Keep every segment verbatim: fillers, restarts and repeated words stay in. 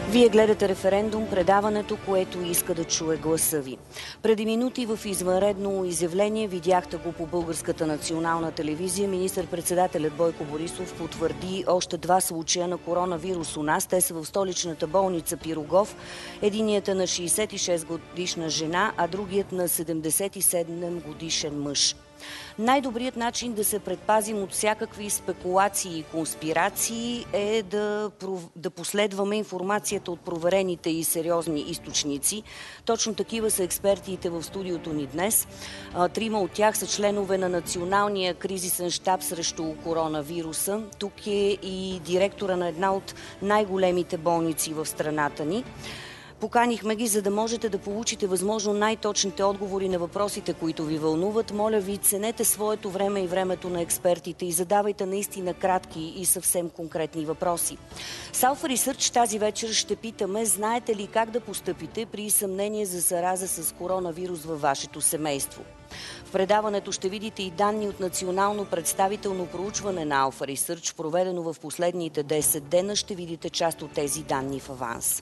Вие гледате Референдум, предаването, което иска да чуе гласа ви. Преди минути в извънредно изявление, видяхте го по Българската национална телевизия, министър-председателят Бойко Борисов потвърди още два случая на коронавирус у нас. Те са в столичната болница Пирогов. Единият е на шейсет и шест годишна жена, а другият на седемдесет и седем годишен мъж. Най-добрият начин да се предпазим от всякакви спекулации и конспирации е да, да последваме информацията от проверените и сериозни източници. Точно такива са експертите в студиото ни днес. Трима от тях са членове на Националния кризисен щаб срещу коронавируса. Тук е и директора на една от най-големите болници в страната ни. Поканихме ги, за да можете да получите възможно най-точните отговори на въпросите, които ви вълнуват. Моля ви, ценете своето време и времето на експертите и задавайте наистина кратки и съвсем конкретни въпроси. С Alpha Research тази вечер ще питаме, знаете ли как да постъпите при съмнение за зараза с коронавирус във вашето семейство? В предаването ще видите и данни от национално представително проучване на Alpha Research, проведено в последните десет дена. Ще видите част от тези данни в аванс.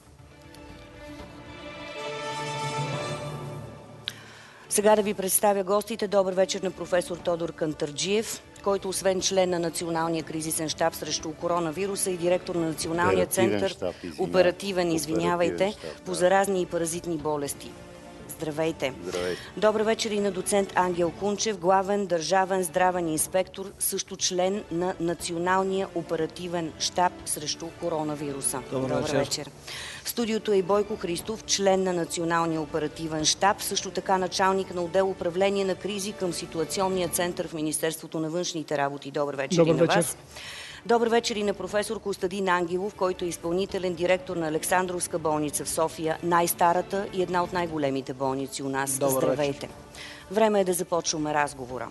Сега да ви представя гостите. Добър вечер на професор Тодор Кантарджиев, който освен член на Националния кризисен щаб срещу коронавируса и директор на Националния център, щаб, извиня... оперативен, извинявайте, оперативен щаб, по да. заразни и паразитни болести. Здравейте! Здравейте! Добър вечер и на доцент Ангел Кунчев, главен държавен здравен инспектор, също член на Националния оперативен щаб срещу коронавируса. Добър, Добър вечер! вечер. В студиото е и Бойко Христов, член на Националния оперативен щаб, също така началник на отдел управление на кризи към ситуационния център в Министерството на външните работи. Добър вечер Добър и на вечер. вас. Добър вечер и на професор Костадин Ангелов, който е изпълнителен директор на Александровска болница в София, най-старата и една от най-големите болници у нас. Добър Здравейте! вечер. Време е да започваме разговора.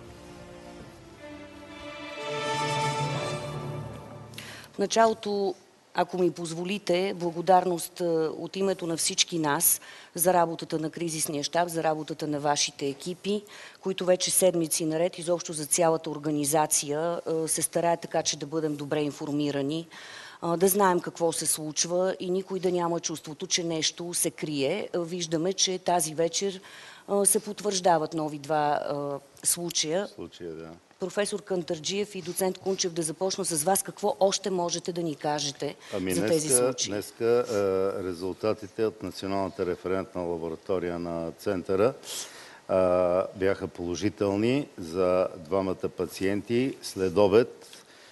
В началото, ако ми позволите, благодарност от името на всички нас за работата на кризисния щаб, за работата на вашите екипи, които вече седмици наред, изобщо за цялата организация, се стараят така, че да бъдем добре информирани, да знаем какво се случва и никой да няма чувството, че нещо се крие. Виждаме, че тази вечер се потвърждават нови два случая. Случая, да. Професор Кантарджиев и доцент Кунчев, да започна с вас. Какво още можете да ни кажете ами за днеска, тези случаи? Днеска е, резултатите от Националната референтна лаборатория на центъра е, бяха положителни за двамата пациенти. След обед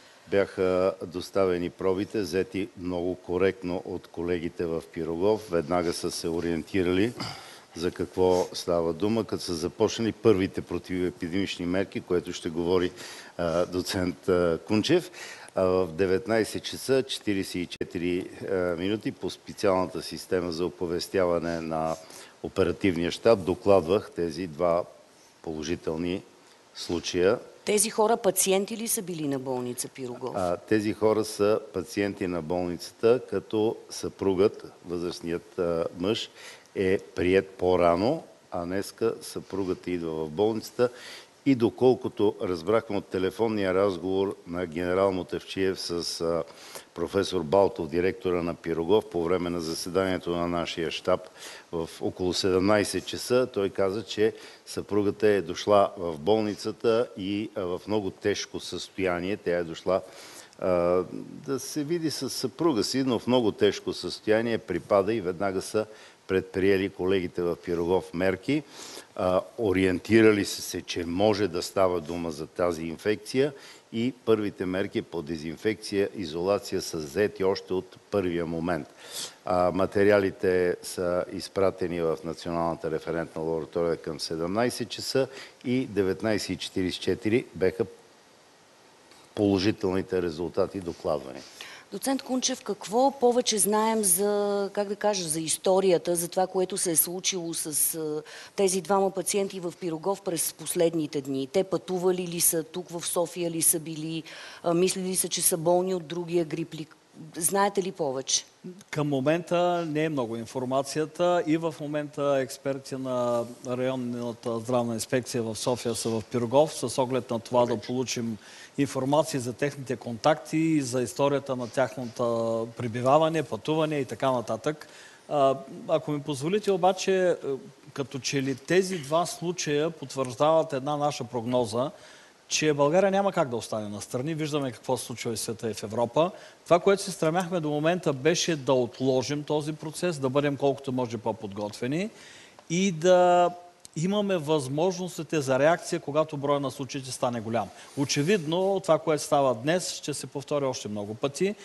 бяха доставени пробите, взети много коректно от колегите в Пирогов. Веднага са се ориентирали за какво става дума, като са започнали първите противоепидемични мерки, което ще говори а, доцент а, Кунчев. А в деветнайсет часа четирийсет и четири а, минути по специалната система за оповестяване на оперативния щаб докладвах тези два положителни случая. Тези хора пациенти ли са били на болница Пирогов? А, тези хора са пациенти на болницата, като съпругът, възрастният а, мъж, е приет по-рано, а днеска съпругата идва в болницата и доколкото разбрахме от телефонния разговор на генерал Мотавчиев с а, професор Балтов, директора на Пирогов, по време на заседанието на нашия щаб в около седемнайсет часа, той каза, че съпругата е дошла в болницата и а, в много тежко състояние. Тя е дошла а, да се види с съпруга си, но в много тежко състояние припада и веднага са предприели колегите в Пирогов мерки. А, ориентирали са се, че може да става дума за тази инфекция и първите мерки по дезинфекция, изолация са взети още от първия момент. А, материалите са изпратени в Националната референтна лаборатория към седемнайсет часа и деветнайсет и четирийсет и четири беха положителните резултати докладвани. Доцент Кунчев, какво повече знаем за, как да кажа, за историята, за това, което се е случило с а, тези двама пациенти в Пирогов през последните дни? Те пътували ли са тук в София ли са били? А, мислили са, че са болни от другия грип ли? Знаете ли повече? Към момента не е много информацията и в момента експерти на районната здравна инспекция в София са в Пирогов с оглед на това да получим информация за техните контакти, за историята на тяхното пребиваване, пътуване и така нататък. Ако ми позволите обаче, като че ли тези два случая потвърждават една наша прогноза, че България няма как да остане настрани. Виждаме какво се случва и в света и в Европа. Това, което се стремяхме до момента, беше да отложим този процес, да бъдем колкото може по-подготвени и да имаме възможностите за реакция, когато броя на случаите стане голям. Очевидно, това, което става днес, ще се повтори още много пъти.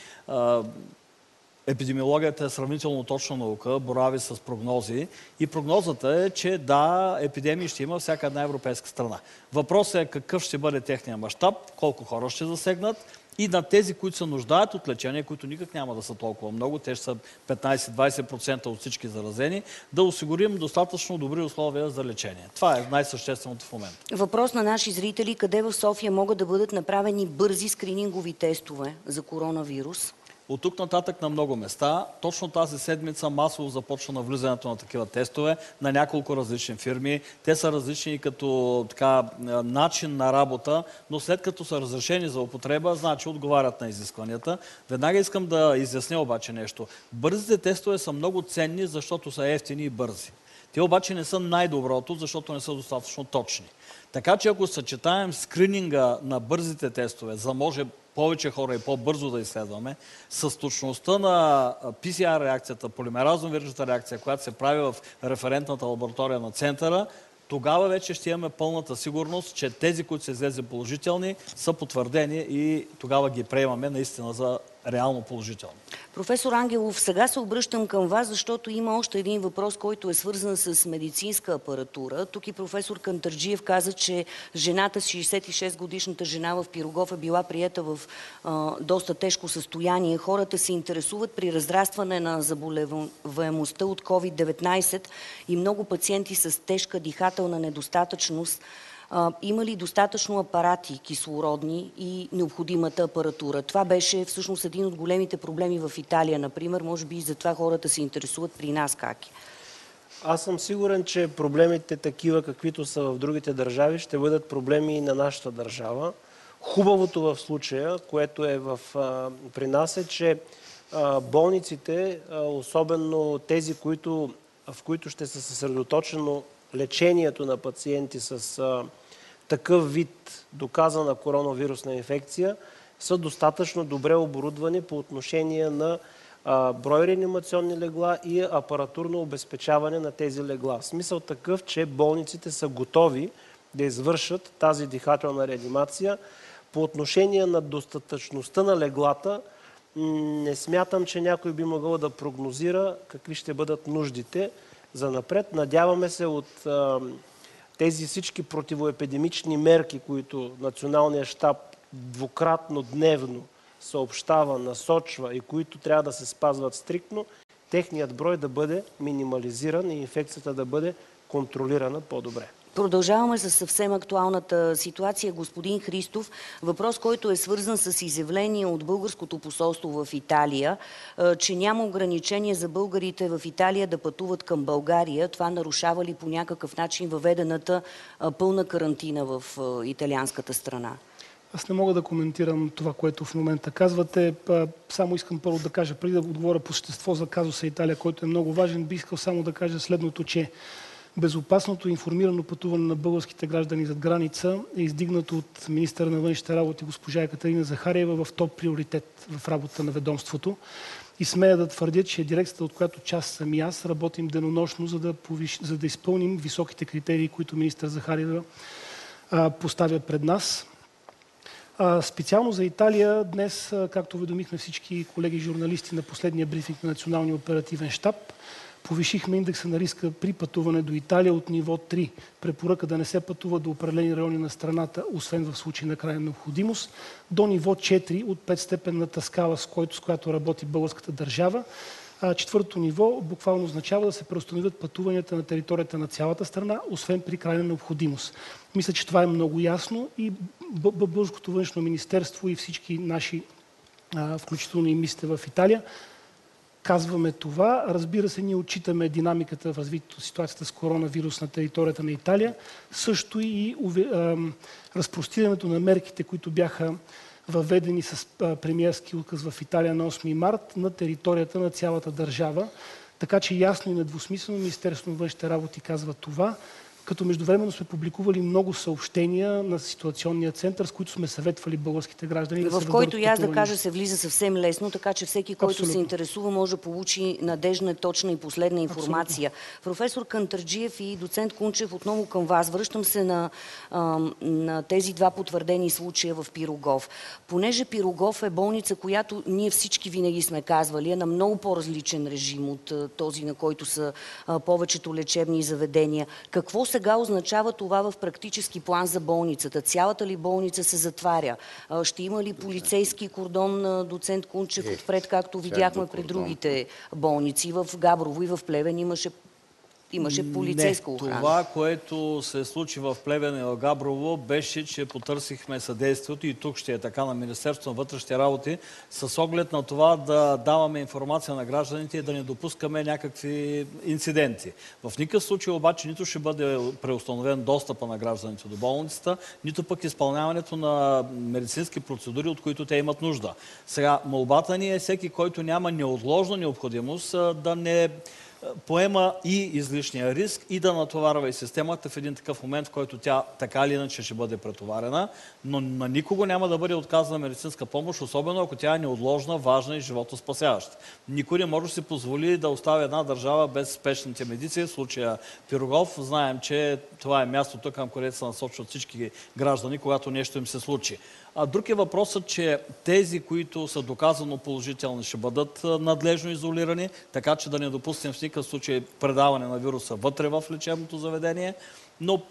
Епидемиологията е сравнително точна наука, борави с прогнози и прогнозата е, че да, епидемии ще има всяка една европейска страна. Въпросът е какъв ще бъде техния мащаб, колко хора ще засегнат и на тези, които се нуждаят от лечение, които никак няма да са толкова много, те ще са петнайсет до двайсет процента от всички заразени, да осигурим достатъчно добри условия за лечение. Това е най-същественото в момента. Въпрос на наши зрители: къде в София могат да бъдат направени бързи скринингови тестове за коронавирус? От тук нататък на много места. Точно тази седмица масово започва навлизането на такива тестове на няколко различни фирми. Те са различни като така, начин на работа, но след като са разрешени за употреба, значи отговарят на изискванията. Веднага искам да изясня обаче нещо. Бързите тестове са много ценни, защото са евтини и бързи. Те обаче не са най-доброто, защото не са достатъчно точни. Така че ако съчетаем скрининга на бързите тестове, за да може повече хора и по-бързо да изследваме, с точността на пи си ар реакцията, полимеразно-вирусната реакция, която се прави в референтната лаборатория на центъра, тогава вече ще имаме пълната сигурност, че тези, които са излезли положителни, са потвърдени и тогава ги приемаме наистина за реално положителни. Професор Ангелов, сега се обръщам към вас, защото има още един въпрос, който е свързан с медицинска апаратура. Тук и професор Кантарджиев каза, че жената с шейсет и шест годишната жена в Пирогов е била приета в а, доста тежко състояние. Хората се интересуват при разрастване на заболеваемостта от ковид деветнайсет и много пациенти с тежка дихателна недостатъчност. А, има ли достатъчно апарати кислородни и необходимата апаратура? Това беше всъщност един от големите проблеми в Италия, например. Може би и затова хората се интересуват при нас как е. Аз съм сигурен, че проблемите такива, каквито са в другите държави, ще бъдат проблеми и на нашата държава. Хубавото в случая, което е в, а, при нас е, че а, болниците, а, особено тези, които, в които ще се съсредоточено лечението на пациенти с а, такъв вид доказана коронавирусна инфекция, са достатъчно добре оборудвани по отношение на а, брой реанимационни легла и апаратурно обезпечаване на тези легла. В смисъл такъв, че болниците са готови да извършат тази дихателна реанимация. По отношение на достатъчността на леглата, не смятам, че някой би могъл да прогнозира какви ще бъдат нуждите за напред. Надяваме се от а, тези всички противоепидемични мерки, които Националният щаб двукратно дневно съобщава, насочва и които трябва да се спазват стриктно, техният брой да бъде минимализиран и инфекцията да бъде контролирана по-добре. Продължаваме с съвсем актуалната ситуация. Господин Христов, въпрос, който е свързан с изявление от българското посолство в Италия, че няма ограничение за българите в Италия да пътуват към България. Това нарушава ли по някакъв начин въведената пълна карантина в италианската страна? Аз не мога да коментирам това, което в момента казвате. Само искам първо да кажа, преди да отговоря по същество за казуса Италия, който е много важен, би искал само да кажа следното, че безопасното информирано пътуване на българските граждани зад граница е издигнато от министъра на външните работи госпожа Екатерина Захариева в топ приоритет в работата на ведомството. И смея да твърдя, че дирекцията, от която част съм и аз, работим денонощно, за да, повиш... за да изпълним високите критерии, които министър Захариева а, поставя пред нас. А, специално за Италия днес, както уведомихме всички колеги журналисти на последния брифинг на Националния оперативен щаб, повишихме индекса на риска при пътуване до Италия от ниво три. Препоръка да не се пътува до определени райони на страната, освен в случай на крайна необходимост, до ниво четири от петстепенната скала, с, който, с която работи българската държава. А, четвъртото ниво буквално означава да се преустановят пътуванията на територията на цялата страна, освен при крайна необходимост. Мисля, че това е много ясно и Българското външно министерство и всички наши включително и мисията в Италия. Казваме това. Разбира се, ние отчитаме динамиката в развитието ситуацията с коронавирус на територията на Италия, също и разпростирането на мерките, които бяха въведени с премиерски указ в Италия на осми март на територията на цялата държава. Така че ясно и недвусмислено Министерството на външните работи казва това, като междувременно сме публикували много съобщения на ситуационния център, с които сме съветвали българските граждани. В да който и аз да кажа се влиза съвсем лесно, така че всеки, който Абсолютно. се интересува, може да получи надежна, точна и последна информация. Абсолютно. Професор Кантарджиев и доцент Кунчев, отново към вас. Връщам се на, на тези два потвърдени случая в Пирогов. Понеже Пирогов е болница, която ние всички винаги сме казвали, е на много по-различен режим от този, на който са повечето лечебни заведения. Какво се сега означава това в практически план за болницата? Цялата ли болница се затваря? Ще има ли полицейски кордон, доцент Кунчев, отпред, както видяхме пред другите болници? В Габрово и в Плевен имаше Имаше полицейска охрана. Не, това, което се случи в Плевен и в Габрово, беше, че потърсихме съдействието и тук ще е така на Министерството на вътрешните работи, с оглед на това да даваме информация на гражданите и да не допускаме някакви инциденти. В никакъв случай обаче нито ще бъде преустановен достъпа на гражданите до болницата, нито пък изпълняването на медицински процедури, от които те имат нужда. Сега, молбата ни е всеки, който няма неотложна необходимост, да не поема и излишния риск и да натоварва и системата в един такъв момент, в който тя така или иначе ще бъде претоварена, но на никого няма да бъде отказана медицинска помощ, особено ако тя е неотложна, важна и животоспасяваща. Никой не може да си позволи да остави една държава без спешните медици. В случая Пирогов, знаем, че това е мястото, към където се насочват всички граждани, когато нещо им се случи. А друг е въпросът, че тези, които са доказано положителни, ще бъдат надлежно изолирани, така че да не допуснем в никакъв случай предаване на вируса вътре в лечебното заведение, но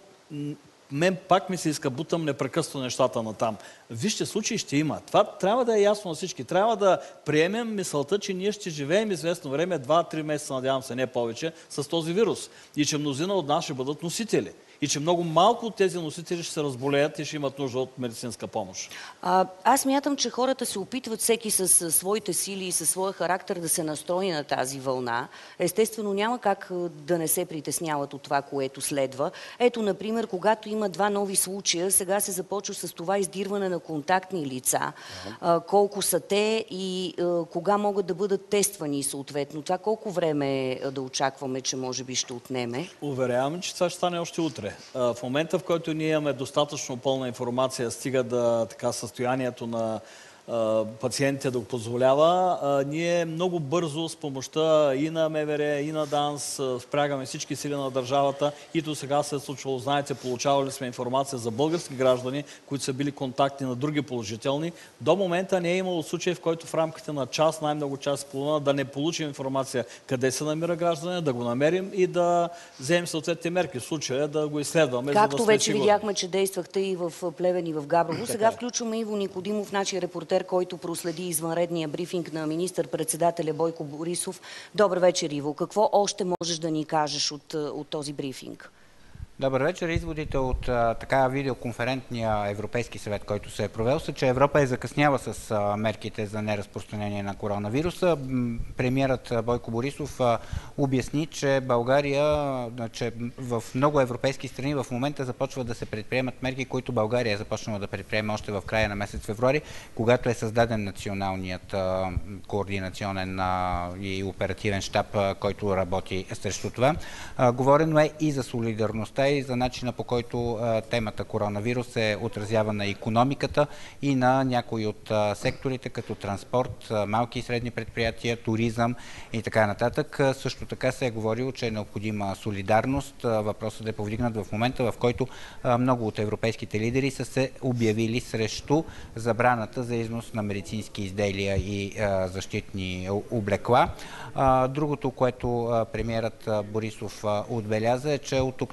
мен пак ми се иска, бутам непрекъснато нещата на там. Вижте, случаи ще има. Това трябва да е ясно на всички. Трябва да приемем мисълта, че ние ще живеем известно време, два-три месеца, надявам се, не повече, с този вирус. И че мнозина от нас ще бъдат носители. И че много малко от тези носители ще се разболеят и ще имат нужда от медицинска помощ. А, аз мятам, че хората се опитват всеки с, с своите сили и със своя характер да се настрои на тази вълна. Естествено, няма как да не се притесняват от това, което следва. Ето, например, когато има два нови случая, сега се започва с това издирване на контактни лица. А, колко са те и а, кога могат да бъдат тествани съответно. Това колко време е да очакваме, че може би ще отнеме? Уверявам, че това ще стане още утре. В момента, в който ние имаме достатъчно пълна информация, стига да така състоянието на пациентите да го позволява, ние много бързо с помощта и на МВР, и на ДАНС впрягаме всички сили на държавата и до сега се е случвало, знаете, получавали сме информация за български граждани, които са били контактни на други положителни. До момента не е имало случай, в който в рамките на час, най-много час и половина, да не получим информация къде се намира гражданин, да го намерим и да вземем съответните мерки. В случая да го изследваме. Както за да вече сигурни. Видяхме, че действахте и в Плевен, и в Габрово. Сега включваме Иво Никодимов, нашия репортер, който проследи извънредния брифинг на министър-председателя Бойко Борисов. Добър вечер, Иво. Какво още можеш да ни кажеш от, от този брифинг? Добър вечер. Изводите от а, така видеоконферентния Европейски съвет, който се е провел, са, че Европа е закъсняла с а, мерките за неразпространение на коронавируса. Премиерът Бойко Борисов а, обясни, че България, а, че в много европейски страни в момента започват да се предприемат мерки, които България е започнала да предприема още в края на месец февруари, когато е създаден националният а, координационен а, и оперативен щаб, а, който работи срещу това. А, говорено е и за солидарността и за начина, по който а, темата коронавирус се отразява на икономиката и на някои от а, секторите, като транспорт, а, малки и средни предприятия, туризъм и така нататък. А, също така се е говорило, че е необходима солидарност. А, въпросът е повдигнат в момента, в който а, много от европейските лидери са се обявили срещу забраната за износ на медицински изделия и а, защитни облекла. А, другото, което а, премиерът Борисов а, отбеляза, е, че от тук нататък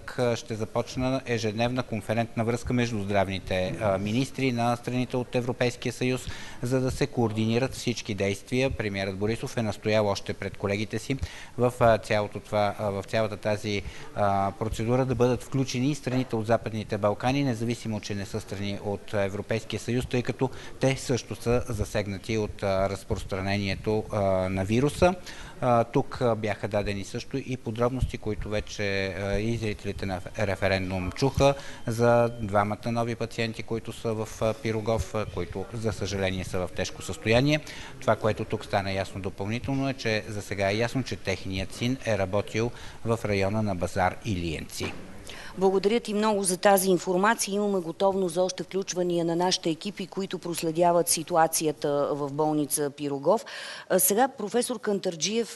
четвъртък ще започна ежедневна конферентна връзка между здравните министри на страните от Европейския съюз, за да се координират всички действия. Премиерът Борисов е настоял още пред колегите си в, цялото това, в цялата тази процедура да бъдат включени и страните от Западните Балкани, независимо, че не са страни от Европейския съюз, тъй като те също са засегнати от разпространението на вируса. Тук бяха дадени също и подробности, които вече и зрителите на референдум чуха за двамата нови пациенти, които са в Пирогов, които за съжаление са в тежко състояние. Това, което тук стана ясно допълнително е, че за сега е ясно, че техният син е работил в района на Базар Илиенци. Благодаря ти много за тази информация. Имаме готовност за още включвания на нашите екипи, които проследяват ситуацията в болница Пирогов. Сега, професор Кантарджиев,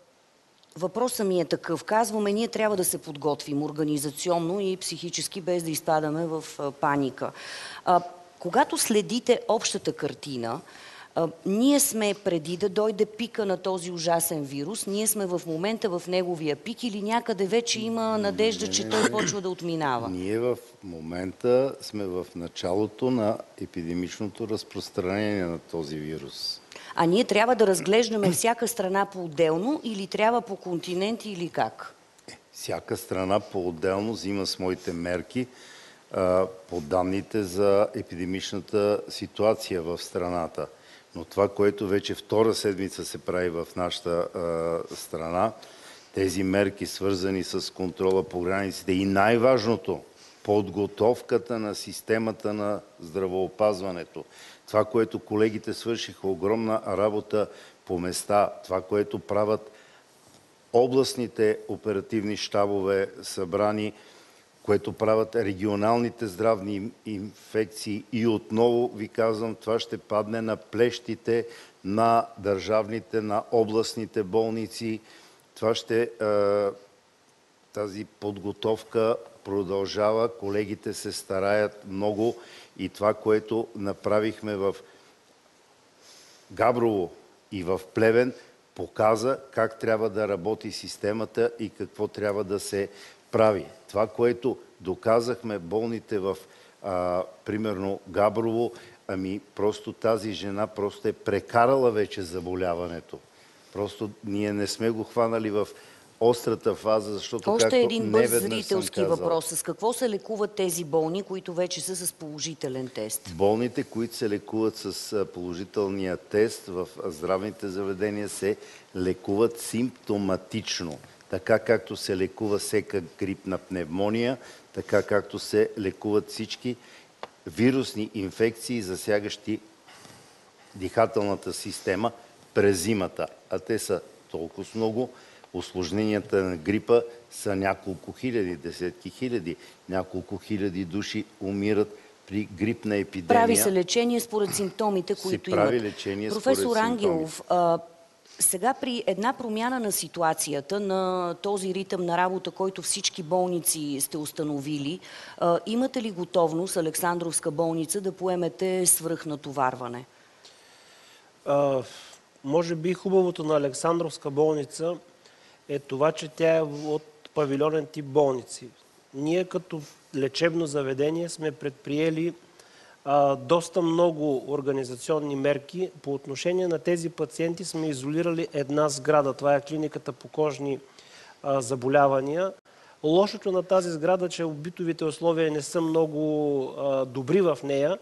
въпросът ми е такъв. Казваме, ние трябва да се подготвим организационно и психически, без да изпадаме в паника. Когато следите общата картина, ние сме преди да дойде пика на този ужасен вирус, ние сме в момента в неговия пик или някъде вече има надежда, че той почва да отминава? Ние в момента сме в началото на епидемичното разпространение на този вирус. А ние трябва да разглеждаме всяка страна по-отделно или трябва по континенти или как? Всяка страна по-отделно взима своите мерки по данните за епидемичната ситуация в страната. Но това, което вече втора седмица се прави в нашата а, страна, тези мерки, свързани с контрола по границите и най-важното, подготовката на системата на здравеопазването. Това, което колегите свършиха огромна работа по места, това, което правят областните оперативни щабове събрани, което правят регионалните здравни инфекции и отново ви казвам, това ще падне на плещите на държавните, на областните болници. Това ще, тази подготовка продължава, колегите се стараят много и това, което направихме в Габрово и в Плевен, показа как трябва да работи системата и какво трябва да се прави. Това, което доказахме болните в, а, примерно, Габрово, ами просто тази жена просто е прекарала вече заболяването. Просто ние не сме го хванали в острата фаза, защото Още както един бърз неведнъж зрителски съм въпрос. С какво се лекуват тези болни, които вече са с положителен тест? Болните, които се лекуват с положителния тест в здравните заведения, се лекуват симптоматично. Така както се лекува всека грипна пневмония, така както се лекуват всички вирусни инфекции, засягащи дихателната система през зимата. А те са толкова много. Усложненията на грипа са няколко хиляди, десетки хиляди. Няколко хиляди души умират при грипна епидемия. Прави се лечение според симптомите, които имат. прави лечение Професор според Ангелов, а, сега при една промяна на ситуацията, на този ритъм на работа, който всички болници сте установили, а, имате ли готовност Александровска болница да поемете свръхнатоварване? А, може би хубавото на Александровска болница е това, че тя е от павилионен тип болници. Ние като лечебно заведение сме предприели а, доста много организационни мерки. По отношение на тези пациенти сме изолирали една сграда. Това е клиниката по кожни а, заболявания. Лошото на тази сграда, че битовите условия не са много а, добри в нея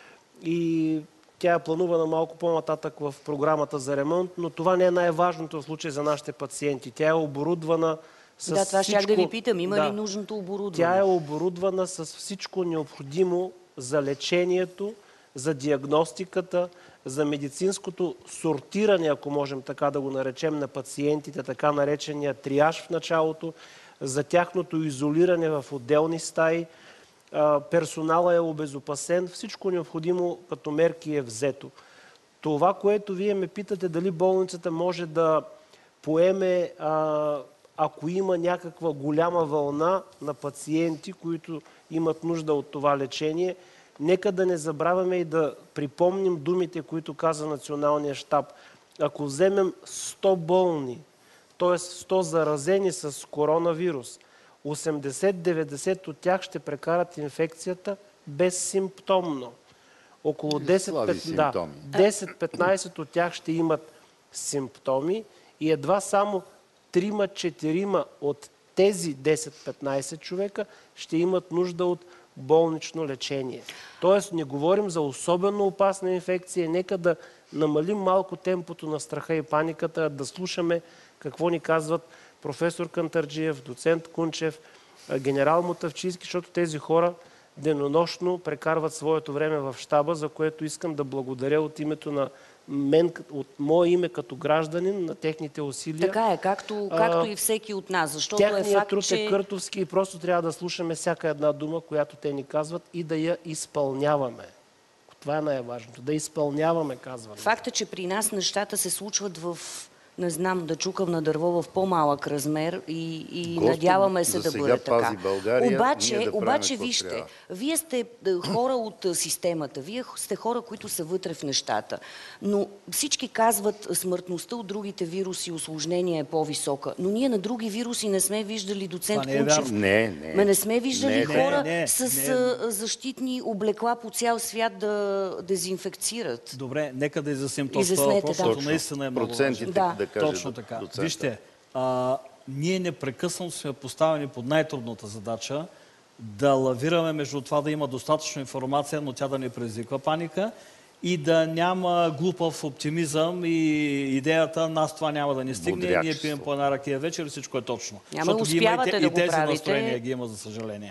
и тя е планувана малко по-нататък в програмата за ремонт, но това не е най-важното в случай за нашите пациенти. Тя е оборудвана с Да, това всичко... щях да ви питам. Има да. ли нужното оборудване? Тя е оборудвана с всичко необходимо за лечението, за диагностиката, за медицинското сортиране, ако можем така да го наречем, на пациентите, така наречения триаж в началото, за тяхното изолиране в отделни стаи. Персонала е обезопасен, всичко необходимо като мерки е взето. Това, което вие ме питате, дали болницата може да поеме, ако има някаква голяма вълна на пациенти, които имат нужда от това лечение, нека да не забравяме и да припомним думите, които каза Националния щаб. Ако вземем сто болни, т.е. сто заразени с коронавирус, осемдесет до деветдесет от тях ще прекарат инфекцията безсимптомно. Около десет-петнайсет от тях ще имат симптоми и едва само трима-четирима от тези десет-петнайсет човека ще имат нужда от болнично лечение. Тоест не говорим за особено опасна инфекция. Нека да намалим малко темпото на страха и паниката, да слушаме какво ни казват професор Кантарджиев, доцент Кунчев, генерал Мутафчийски, защото тези хора денонощно прекарват своето време в щаба, за което искам да благодаря от името на мен, от мое име като гражданин, на техните усилия. Така е, както, както а, и всеки от нас, защото е факт, труд че... е къртовски и просто трябва да слушаме всяка една дума, която те ни казват и да я изпълняваме. Това е най-важното. Да изпълняваме, казваме. Факт е, че при нас нещата се случват в... не знам, да чукам на дърво в по-малък размер и, и Господи, надяваме се да бъде така. България, обаче, да обаче вижте, трябва. Вие сте хора от системата, вие сте хора, които са вътре в нещата, но всички казват, смъртността от другите вируси, усложнения е по-висока, но ние на други вируси не сме виждали, доцент е Кунчев. Не, не. Ме не сме виждали не, хора не, не, с не. защитни облекла по цял свят да дезинфекцират. Добре, нека да изясним този Изяснете, въпрос, да. защото наистина е много важен. Да. Да кажа, Точно така. доцента. Вижте, а, ние непрекъснато сме поставени под най-трудната задача да лавираме между това да има достатъчно информация, но тя да не предизвиква паника и да няма глупав оптимизъм и идеята нас това няма да ни стигне, ние пием по една ракия вечер и всичко е точно. Няма защото успявате ги има и, да и тези го правите. настроения ги има, за съжаление.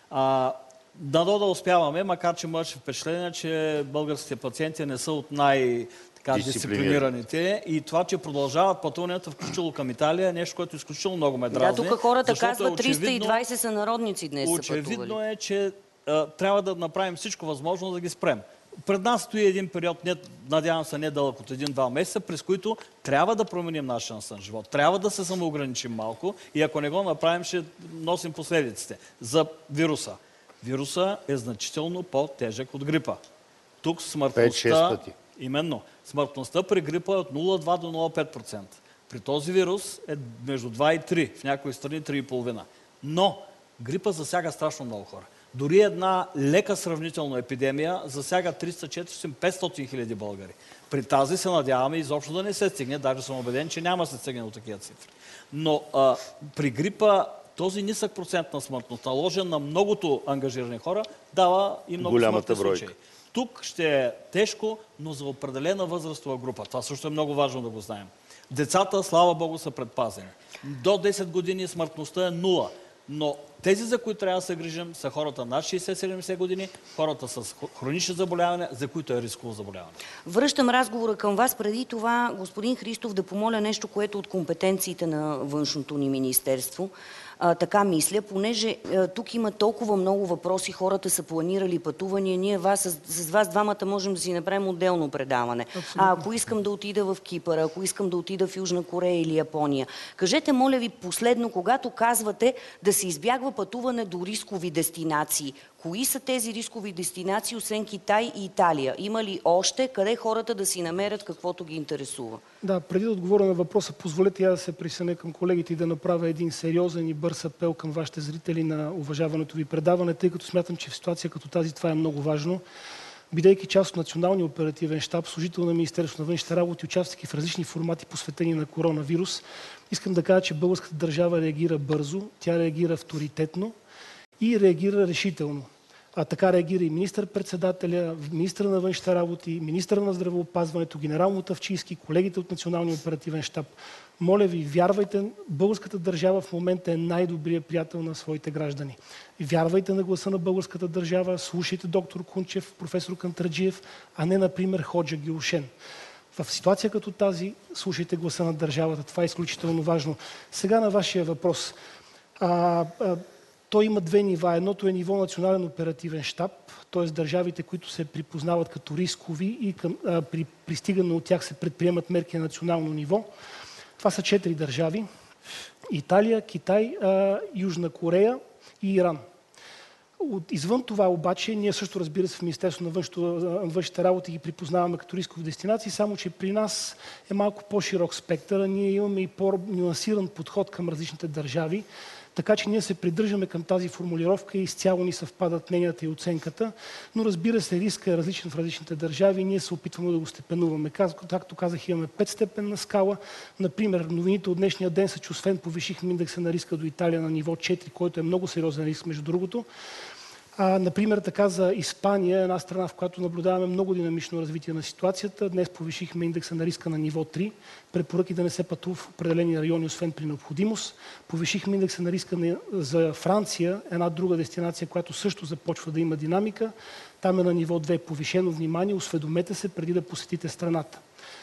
А, дано да успяваме, макар че имаше впечатление, че българските пациенти не са от най- така дисциплинираните и това, че продължават пътуванията, включително към Италия, е нещо, което изключително много ме дразни. Да, тук хората казват е триста и двайсет са народници днес са пътували. Очевидно е, че а, трябва да направим всичко възможно да ги спрем. Пред нас стои един период, не, надявам се не дълъг от един-два месеца, през които трябва да променим нашия начин на живот. Трябва да се самоограничим малко и ако не го направим, ще носим последиците. За вируса. Вируса е значително по-тежък от грипа. Тук смъртността... Именно. Смъртността при грипа е от нула цяло две до нула цяло пет процента. При този вирус е между два и три, в някои страни три цяло пет. Но грипа засяга страшно много хора. Дори една лека сравнителна епидемия засяга триста, четиристотин, петстотин хиляди българи. При тази се надяваме изобщо да не се стигне, даже съм убеден, че няма да се стигне от такива цифри. Но а, при грипа този нисък процент на смъртност, наложен на многото ангажирани хора, дава и много голямата смъртни случаи. Тук ще е тежко, но за определена възрастова група. Това също е много важно да го знаем. Децата, слава Богу, са предпазени. До десет години смъртността е нула. Но тези, за които трябва да се грижим, са хората над шейсет-седемдесет години, хората с хронични заболявания, за които е рисково заболяване. Връщам разговора към вас. Преди това, господин Христов, да помоля нещо, което от компетенциите на външното ни министерство. А, така мисля, понеже а, тук има толкова много въпроси, хората са планирали пътувания, ние вас, с, с вас двамата можем да си направим отделно предаване. А ако искам да отида в Кипър, ако искам да отида в Южна Корея или Япония, кажете, моля ви, последно, когато казвате да се избягва пътуване до рискови дестинации, кои са тези рискови дестинации, освен Китай и Италия? Има ли още къде хората да си намерят каквото ги интересува? Да, преди да отговоря на въпроса, позволете я да се присъединя към колегите и да направя един сериозен и бърз апел към вашите зрители на уважаването ви предаване, тъй като смятам, че в ситуация като тази това е много важно. Бидейки част от Националния оперативен щаб, служител на Министерството на външните работи, участвайки в различни формати, посветени на коронавирус, искам да кажа, че българската държава реагира бързо, тя реагира авторитетно и реагира решително. А така реагира и министър-председателя, министър на външните работи, министър на здравеопазването, генерал Мутафчийски, колегите от Националния оперативен щаб. Моля ви, вярвайте, българската държава в момента е най-добрият приятел на своите граждани. Вярвайте на гласа на българската държава, слушайте доктор Кунчев, професор Кантарджиев, а не, например, Ходжа Гюлшен. В ситуация като тази, слушайте гласа на държавата. Това е изключително важно. Сега на вашия въпрос. А, а, Той има две нива. Едното е ниво национален оперативен щаб, т.е. държавите, които се припознават като рискови и към, а, при пристигане от тях се предприемат мерки на национално ниво. Това са четири държави. Италия, Китай, а, Южна Корея и Иран. От, извън това обаче, ние също, разбира се, в Министерството на външните работи ги припознаваме като рискови дестинации, само че при нас е малко по-широк спектър. Ние имаме и по-нюансиран подход към различните държави. Така че ние се придържаме към тази формулировка и изцяло ни съвпадат мненията и оценката, но разбира се, риска е различен в различните държави и ние се опитваме да го степенуваме. Както казах, имаме петстепенна скала. Например, новините от днешния ден са, че освен повишихме индекса на риска до Италия на ниво четири, който е много сериозен риск, между другото. А, например, така за Испания, една страна, в която наблюдаваме много динамично развитие на ситуацията. Днес повишихме индекса на риска на ниво три. Препоръки да не се пътува в определени райони, освен при необходимост. Повишихме индекса на риска на, за Франция, една друга дестинация, която също започва да има динамика. Там е на ниво две. Повишено внимание, осведомете се преди да посетите страната.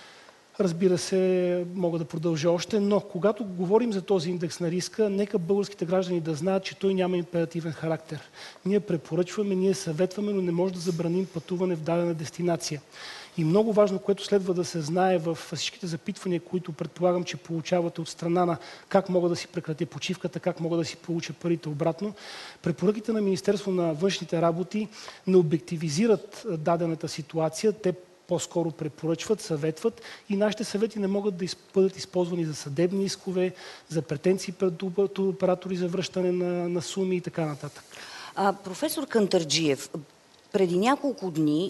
Разбира се, мога да продължа още, но когато говорим за този индекс на риска, нека българските граждани да знаят, че той няма императивен характер. Ние препоръчваме, ние съветваме, но не може да забраним пътуване в дадена дестинация. И много важно, което следва да се знае в всичките запитвания, които предполагам, че получавате от страна на как мога да си прекратя почивката, как мога да си получа парите обратно. Препоръките на Министерство на външните работи не обективизират дадената ситуация, те по-скоро препоръчват, съветват и нашите съвети не могат да бъдат използвани за съдебни искове, за претенции пред туроператори за връщане на, на суми и така нататък. А, професор Кантарджиев, преди няколко дни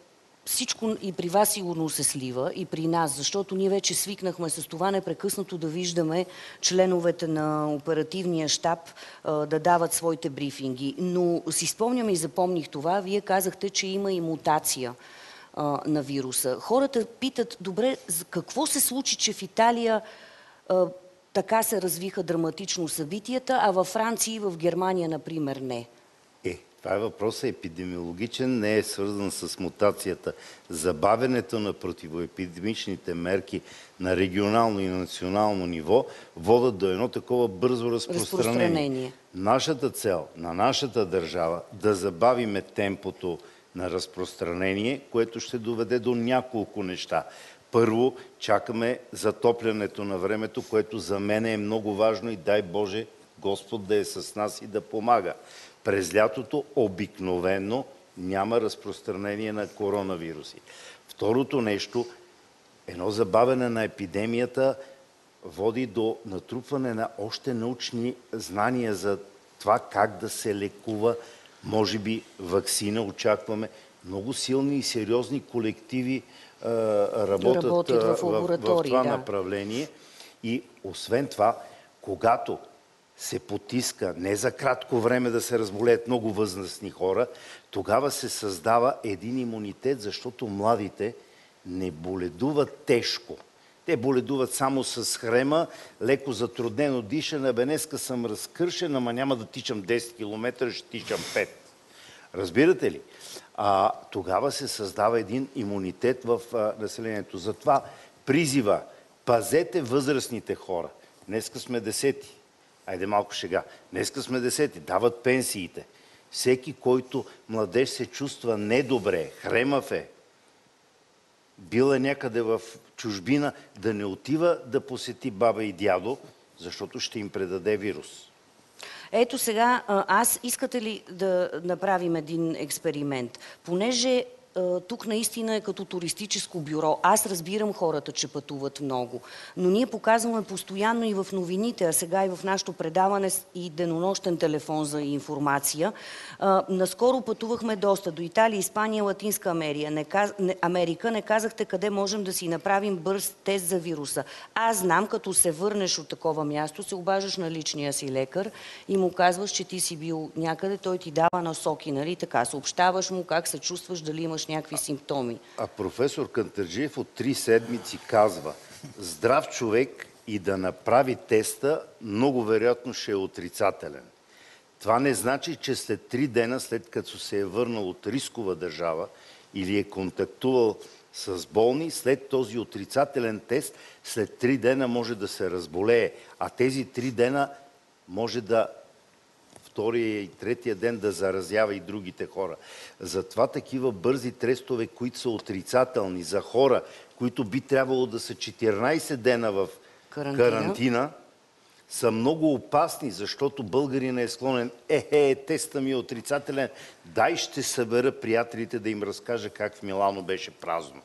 всичко и при вас сигурно се слива, и при нас, защото ние вече свикнахме с това непрекъснато да виждаме членовете на оперативния щаб да дават своите брифинги. Но си спомням и запомних това, вие казахте, че има и мутация на вируса. Хората питат, добре, какво се случи, че в Италия а, така се развиха драматично събитията, а във Франция и в Германия, например, не? Е, това е въпросът епидемиологичен, не е свързан с мутацията. Забавянето на противоепидемичните мерки на регионално и национално ниво водят до едно такова бързо разпространение. разпространение. Нашата цел на нашата държава да забавиме темпото на разпространение, което ще доведе до няколко неща. Първо, чакаме затоплянето на времето, което за мен е много важно и дай Боже Господ да е с нас и да помага. През лятото обикновено няма разпространение на коронавируси. Второто нещо, едно забавяне на епидемията води до натрупване на още научни знания за това как да се лекува. Може би ваксина очакваме. Много силни и сериозни колективи а, работят, работят в, в, в това да. направление. И освен това, когато се потиска не за кратко време да се разболеят много възрастни хора, тогава се създава един имунитет, защото младите не боледуват тежко. Те боледуват само с хрема, леко затруднено дишане. Бе, днеска съм разкършен, ама няма да тичам десет километра, ще тичам пет. Разбирате ли? А, тогава се създава един имунитет в а, населението. Затова призива, пазете възрастните хора. Днеска сме десети. Айде малко шега. Днеска сме десети. Дават пенсиите. Всеки, който младеж се чувства недобре, хремав е, бил е някъде в чужбина, да не отива да посети баба и дядо, защото ще им предаде вирус. Ето сега, аз искате ли да направим един експеримент? Понеже тук наистина е като туристическо бюро. Аз разбирам хората, че пътуват много, но ние показваме постоянно и в новините, а сега и в нашото предаване и денонощен телефон за информация. А, наскоро пътувахме доста до Италия, Испания, Латинска Америка. Не, каз... не, Америка. Не казахте къде можем да си направим бърз тест за вируса. Аз знам, като се върнеш от такова място, се обаждаш на личния си лекар и му казваш, че ти си бил някъде, той ти дава насоки, нали така. Съобщаваш му как се чувстваш, дали имаш някакви симптоми. А професор Кантарджиев от три седмици казва, здрав човек и да направи теста, много вероятно ще е отрицателен. Това не значи, че след три дена, след като се е върнал от рискова държава или е контактувал с болни, след този отрицателен тест, след три дена може да се разболее. А тези три дена може да втория и третия ден да заразява и другите хора. Затова такива бързи тестове, които са отрицателни за хора, които би трябвало да са четиринайсет дена в карантина, карантина са много опасни, защото българин е склонен, е, е, теста ми е отрицателен, дай ще събера приятелите да им разкажа как в Милано беше празно.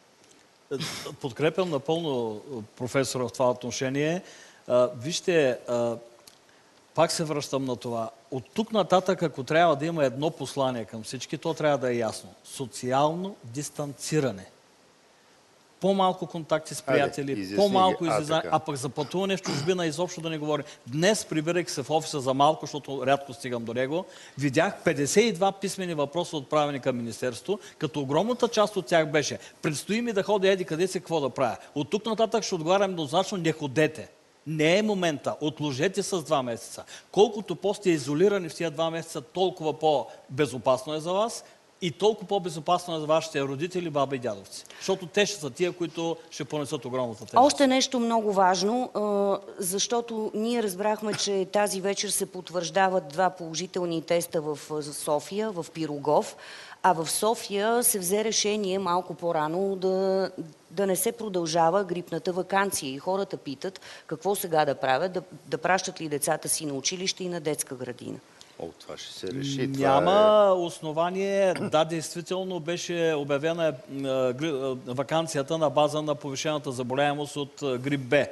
Подкрепям напълно професора в това отношение. Вижте, Пак се връщам на това. От тук нататък, ако трябва да има едно послание към всички, то трябва да е ясно. Социално дистанциране. По-малко контакти с приятели, по-малко излизане, а, а пък за пътуване в чужбина изобщо да не говорим. Днес, прибирайки се в офиса за малко, защото рядко стигам до него, видях петдесет и два писмени въпроса отправени към Министерството, като огромната част от тях беше: предстои ми да ходя еди къде си, какво да правя. От тук нататък ще отговарям еднозначно: не ходете. Не е момента. Отложете с два месеца. Колкото по-сте изолирани в тия два месеца, толкова по-безопасно е за вас и толкова по-безопасно е за вашите родители, баба и дядовци. Защото те ще са тия, които ще понесат огромната тежест. Още нещо много важно, защото ние разбрахме, че тази вечер се потвърждават два положителни теста в София, в Пирогов, а в София се взе решение малко по-рано да, да не се продължава грипната ваканция. И хората питат какво сега да правят, да, да пращат ли децата си на училище и на детска градина. О, това ще се реши. Няма това е... основание. Да, действително беше обявена ваканцията на база на повишената заболяемост от грип Б.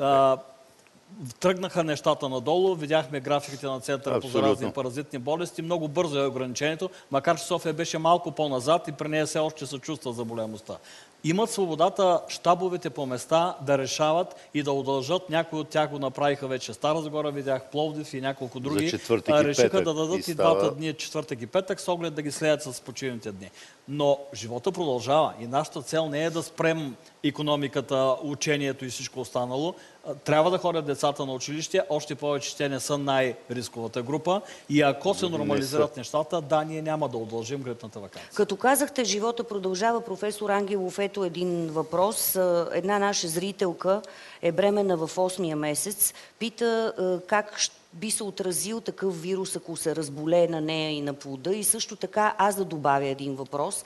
Тръгнаха нещата надолу, видяхме графиките на Центъра по заразни паразитни болести. Много бързо е ограничението, макар че София беше малко по-назад и при нея все още се чувства заболяемостта. Имат свободата щабовете по места да решават и да удължат. Някои от тях го направиха вече. Стара Загора видях, Пловдив и няколко други. За четвъртък и решиха петък да дадат и, и става... двата дни, четвъртък и петък, с оглед да ги следят с почивните дни. Но живота продължава и нашата цел не е да спрем икономиката, учението и всичко останало. Трябва да ходят децата на училище, още повече те не са най-рисковата група. И ако се нормализират нещата, да, ние няма да удължим грипната ваканция. Като казахте, живота продължава, професор Ангелов, ето един въпрос. Една наша зрителка е бременна в осмия месец. Пита как би се отразил такъв вирус, ако се разболее на нея и на плода. И също така аз да добавя един въпрос.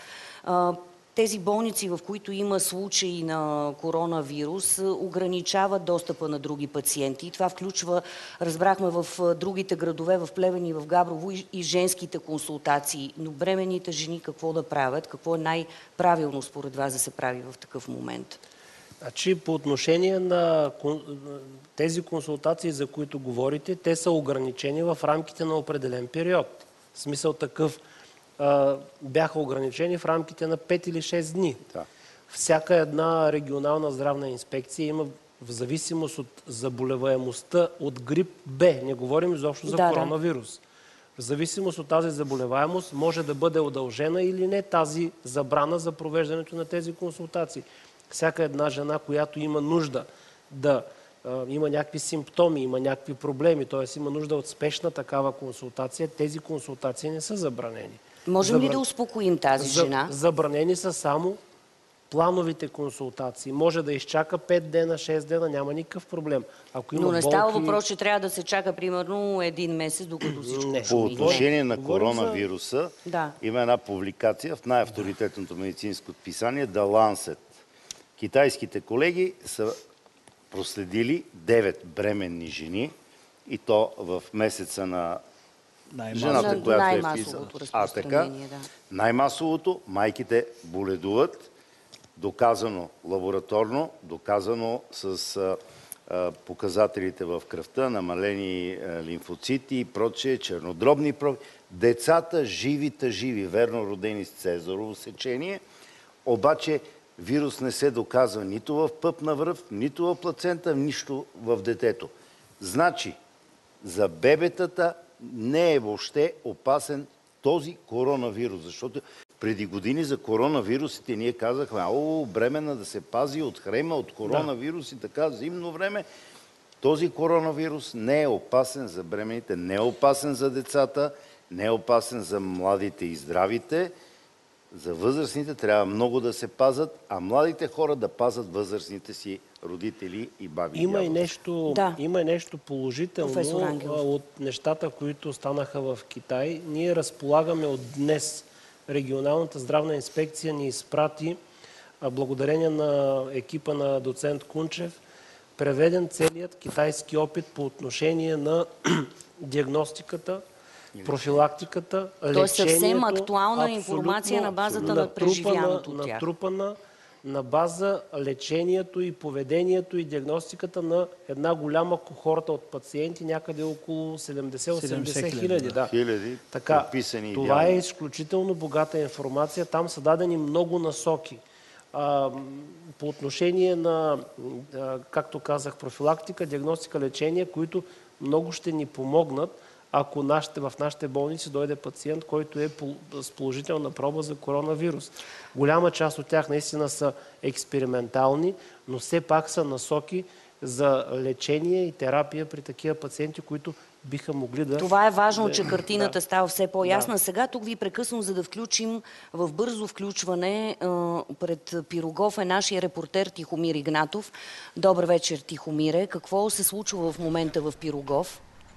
Тези болници, в които има случаи на коронавирус, ограничават достъпа на други пациенти. Това включва, разбрахме, в другите градове, в Плевен и в Габрово, и женските консултации. Но бременните жени какво да правят? Какво е най-правилно според вас да се прави в такъв момент? Значи, по отношение на тези консултации, за които говорите, те са ограничени в рамките на определен период. В смисъл такъв, бяха ограничени в рамките на пет или шест дни. Да. Всяка една регионална здравна инспекция има в зависимост от заболеваемостта от грип Б. Не говорим изобщо за да, коронавирус. Да. В зависимост от тази заболеваемост може да бъде удължена или не тази забрана за провеждането на тези консултации. Всяка една жена, която има нужда да а, има някакви симптоми, има някакви проблеми, т.е. има нужда от спешна такава консултация, тези консултации не са забранени. Можем Забран... ли да успокоим тази жена? Забранени са само плановите консултации. Може да изчака пет дена, шест дена, няма никакъв проблем. Ако има Но не болки... става въпрос, че трябва да се чака примерно един месец, докато всичко не. По отношение на коронавируса, да. има една публикация в най-авторитетното медицинско писание The Lancet. Китайските колеги са проследили девет бременни жени и то в месеца на жената, на която е влизала. А така, да. най-масовото, майките боледуват, доказано лабораторно, доказано с а, а, показателите в кръвта, намалени а, лимфоцити и прочее, чернодробни проби. Децата живите живи, верно родени с цезарово сечение, обаче вирус не се доказва нито в пъпна връв, нито в плацента, нищо в детето. Значи, за бебетата не е въобще опасен този коронавирус, защото преди години за коронавирусите ние казахме, о, бременна да се пази от хрема, от коронавирус и така, зимно време. Този коронавирус не е опасен за бременните, не е опасен за децата, не е опасен за младите и здравите. За възрастните трябва много да се пазят, а младите хора да пазят възрастните си родители и баби. Има и нещо, да. има и нещо положително от нещата, които станаха в Китай. Ние разполагаме от днес. Регионалната здравна инспекция ни изпрати, благодарение на екипа на доцент Кунчев, преведен целият китайски опит по отношение на диагностиката, профилактиката, лечението. Тоест съвсем актуална информация на базата на преживяното от тях. Натрупана на база лечението и поведението и диагностиката на една голяма кохорта от пациенти, някъде около седемдесет-осемдесет хиляди. Да. Хиляди, Така, описани това идеално. е изключително богата информация. Там са дадени много насоки. А, по отношение на, а, както казах, профилактика, диагностика, лечение, които много ще ни помогнат, ако нашите, в нашите болници дойде пациент, който е с положителна проба за коронавирус. Голяма част от тях наистина са експериментални, но все пак са насоки за лечение и терапия при такива пациенти, които биха могли да... Това е важно, че картината да. става все по-ясна. Да. Сега тук ви прекъсвам, за да включим в бързо включване пред Пирогов е нашия репортер Тихомир Игнатов. Добър вечер, Тихомире. Какво се случва в момента в Пирогов?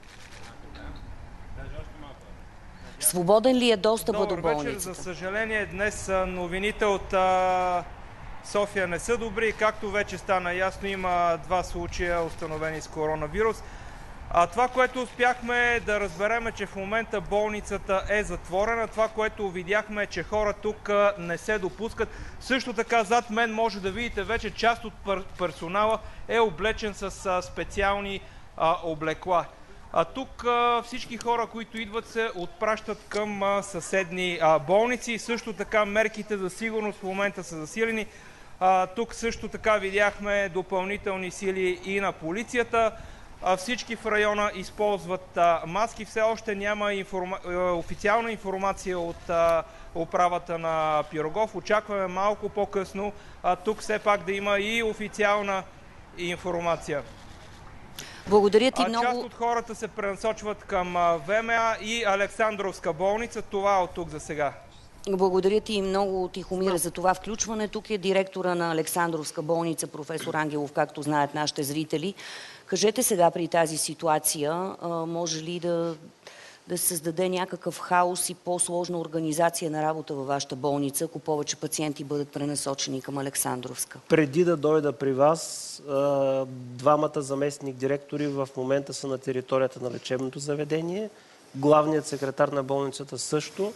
Свободен ли е достъпа до болницата? Добър вечер. За съжаление, днес новините от а, София не са добри. Както вече стана ясно, има два случая установени с коронавирус. А това, което успяхме да разберем, е, че в момента болницата е затворена. Това, което видяхме, е, че хора тук не се допускат. Също така зад мен може да видите вече част от персонала е облечен с специални а, облекла. А тук а, всички хора, които идват, се отпращат към а, съседни а, болници. Също така мерките за сигурност в момента са засилени. А, тук също така видяхме допълнителни сили и на полицията. А, всички в района използват а, маски. Все още няма информа... официална информация от а, управата на Пирогов. Очакваме малко по-късно а, тук все пак да има и официална информация. Благодаря ти а, много. Част от хората се пренасочват към ВМА и Александровска болница. Това от тук за сега. Благодаря ти много, Тихомире, за това включване. Тук е директора на Александровска болница, професор Ангелов, както знаят нашите зрители. Кажете сега при тази ситуация, може ли да, да се създаде някакъв хаос и по-сложна организация на работа във вашата болница, ако повече пациенти бъдат пренасочени към Александровска? Преди да дойда при вас, двамата заместник директори в момента са на територията на лечебното заведение. Главният секретар на болницата също.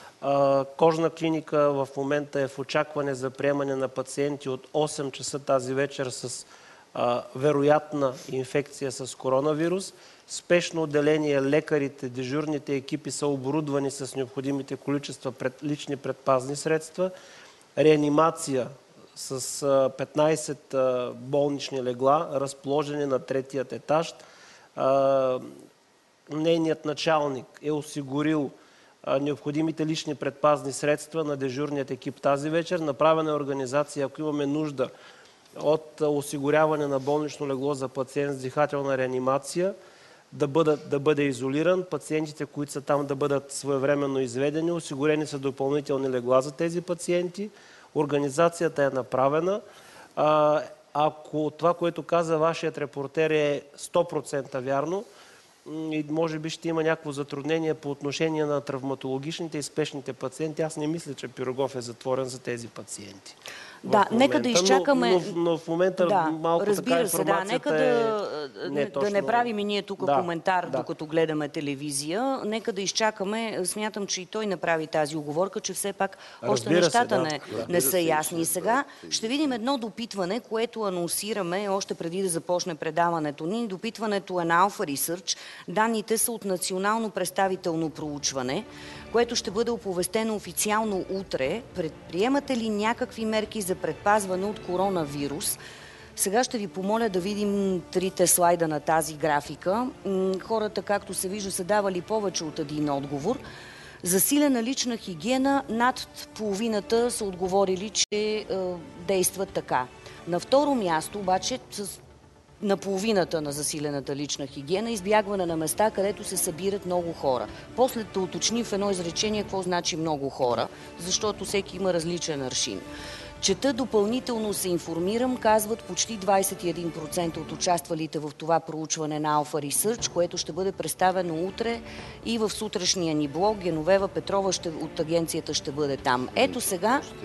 Кожна клиника в момента е в очакване за приемане на пациенти от осем часа тази вечер с а, вероятна инфекция с коронавирус. Спешно отделение, лекарите, дежурните екипи са оборудвани с необходимите количества пред, лични предпазни средства. Реанимация с а, петнайсет а, болнични легла, разположени на третият етаж. А, нейният началник е осигурил необходимите лични предпазни средства на дежурният екип тази вечер. Направена е организация, ако имаме нужда от осигуряване на болнично легло за пациент с дихателна реанимация, да, бъдат, да бъде изолиран, пациентите, които са там, да бъдат своевременно изведени, осигурени са допълнителни легла за тези пациенти. Организацията е направена. А, ако това, което каза вашият репортер, е сто процента вярно, и може би ще има някакво затруднение по отношение на травматологичните и спешните пациенти. Аз не мисля, че Пирогов е затворен за тези пациенти. Да, нека да изчакаме... Но, но, но в момента да, малко разбира така се, да, нека да, е не, точно... да не правим и ние тук да, коментар, да. докато гледаме телевизия. Нека да изчакаме. Смятам, че и той направи тази уговорка, че все пак още разбира нещата се, да. не, Да. не са ясни. И сега ще видим едно допитване, което анонсираме още преди да започне предаването ни. Допитването е на Alpha Research. Данните са от национално представително проучване, което ще бъде оповестено официално утре. Предприемате ли някакви мерки за предпазване от коронавирус? Сега ще ви помоля да видим трите слайда на тази графика. Хората, както се вижда, са давали повече от един отговор. Засилена лична хигиена, над половината са отговорили, че е, действат така. На второ място, обаче, с на половината на засилената лична хигиена, избягване на места, където се събират много хора. После да уточни в едно изречение какво значи много хора, защото всеки има различен аршин. Чета допълнително се информирам, казват почти двайсет и един процента от участвалите в това проучване на Alpha Research, което ще бъде представено утре и в сутрешния ни блог. Геновева Петрова ще, от агенцията ще бъде там. Ето сега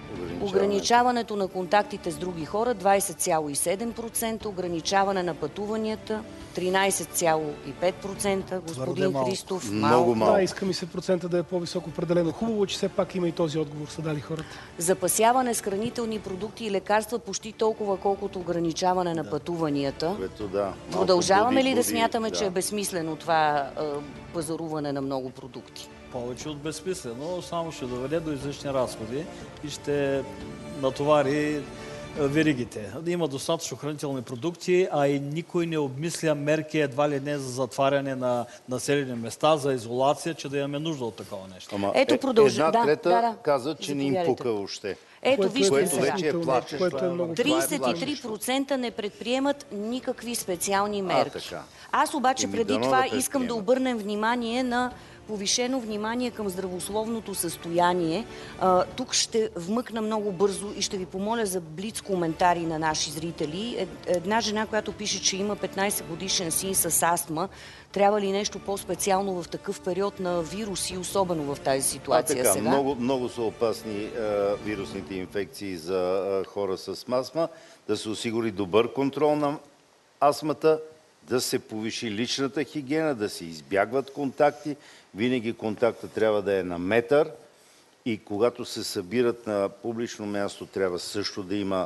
ограничаването? Ограничаването на контактите с други хора двадесет цяло и седем процента, ограничаване на пътуванията тринадесет цяло и пет процента. Господин малко. Христов, Много малко. Да, иска ми се процента да е по-високо определено. Хубаво, че все пак има и този отговор, са дали хората. Запасяване с хранителни продукти и лекарства почти толкова, колкото ограничаване на пътуванията. Което да. Малко Продължаваме буди- ли да буди- смятаме, да. че е безсмислено това а, пазаруване на много продукти? Повече от безсмислено, само ще доведе до излишни разходи и ще натовари веригите. Има достатъчно хранителни продукти, а и никой не обмисля мерки едва ли не за затваряне на населени места, за изолация, че да имаме нужда от такова нещо. Ама Ето, е- продължи- Една да, трета да, да. каза, че не им Заповядайте. пука въобще. Ето, Което е вижте Което сега. вече е плачещо. Което е много тридесет и три процента не предприемат никакви специални мерки. така. Аз обаче Еми, преди дано това да искам да предприемат. обърнем внимание на повишено внимание към здравословното състояние. А, тук ще вмъкна много бързо и ще ви помоля за блиц коментари на наши зрители. Ед- Една жена, която пише, че има петнадесет годишен син с астма, трябва ли нещо по-специално в такъв период на вируси, особено в тази А, ситуация така, сега? много, много са опасни е, вирусните инфекции за е, хора с астма. Да се осигури добър контрол на астмата, да се повиши личната хигиена, да се избягват контакти. Винаги контакта трябва да е на метър и когато се събират на публично място, трябва също да има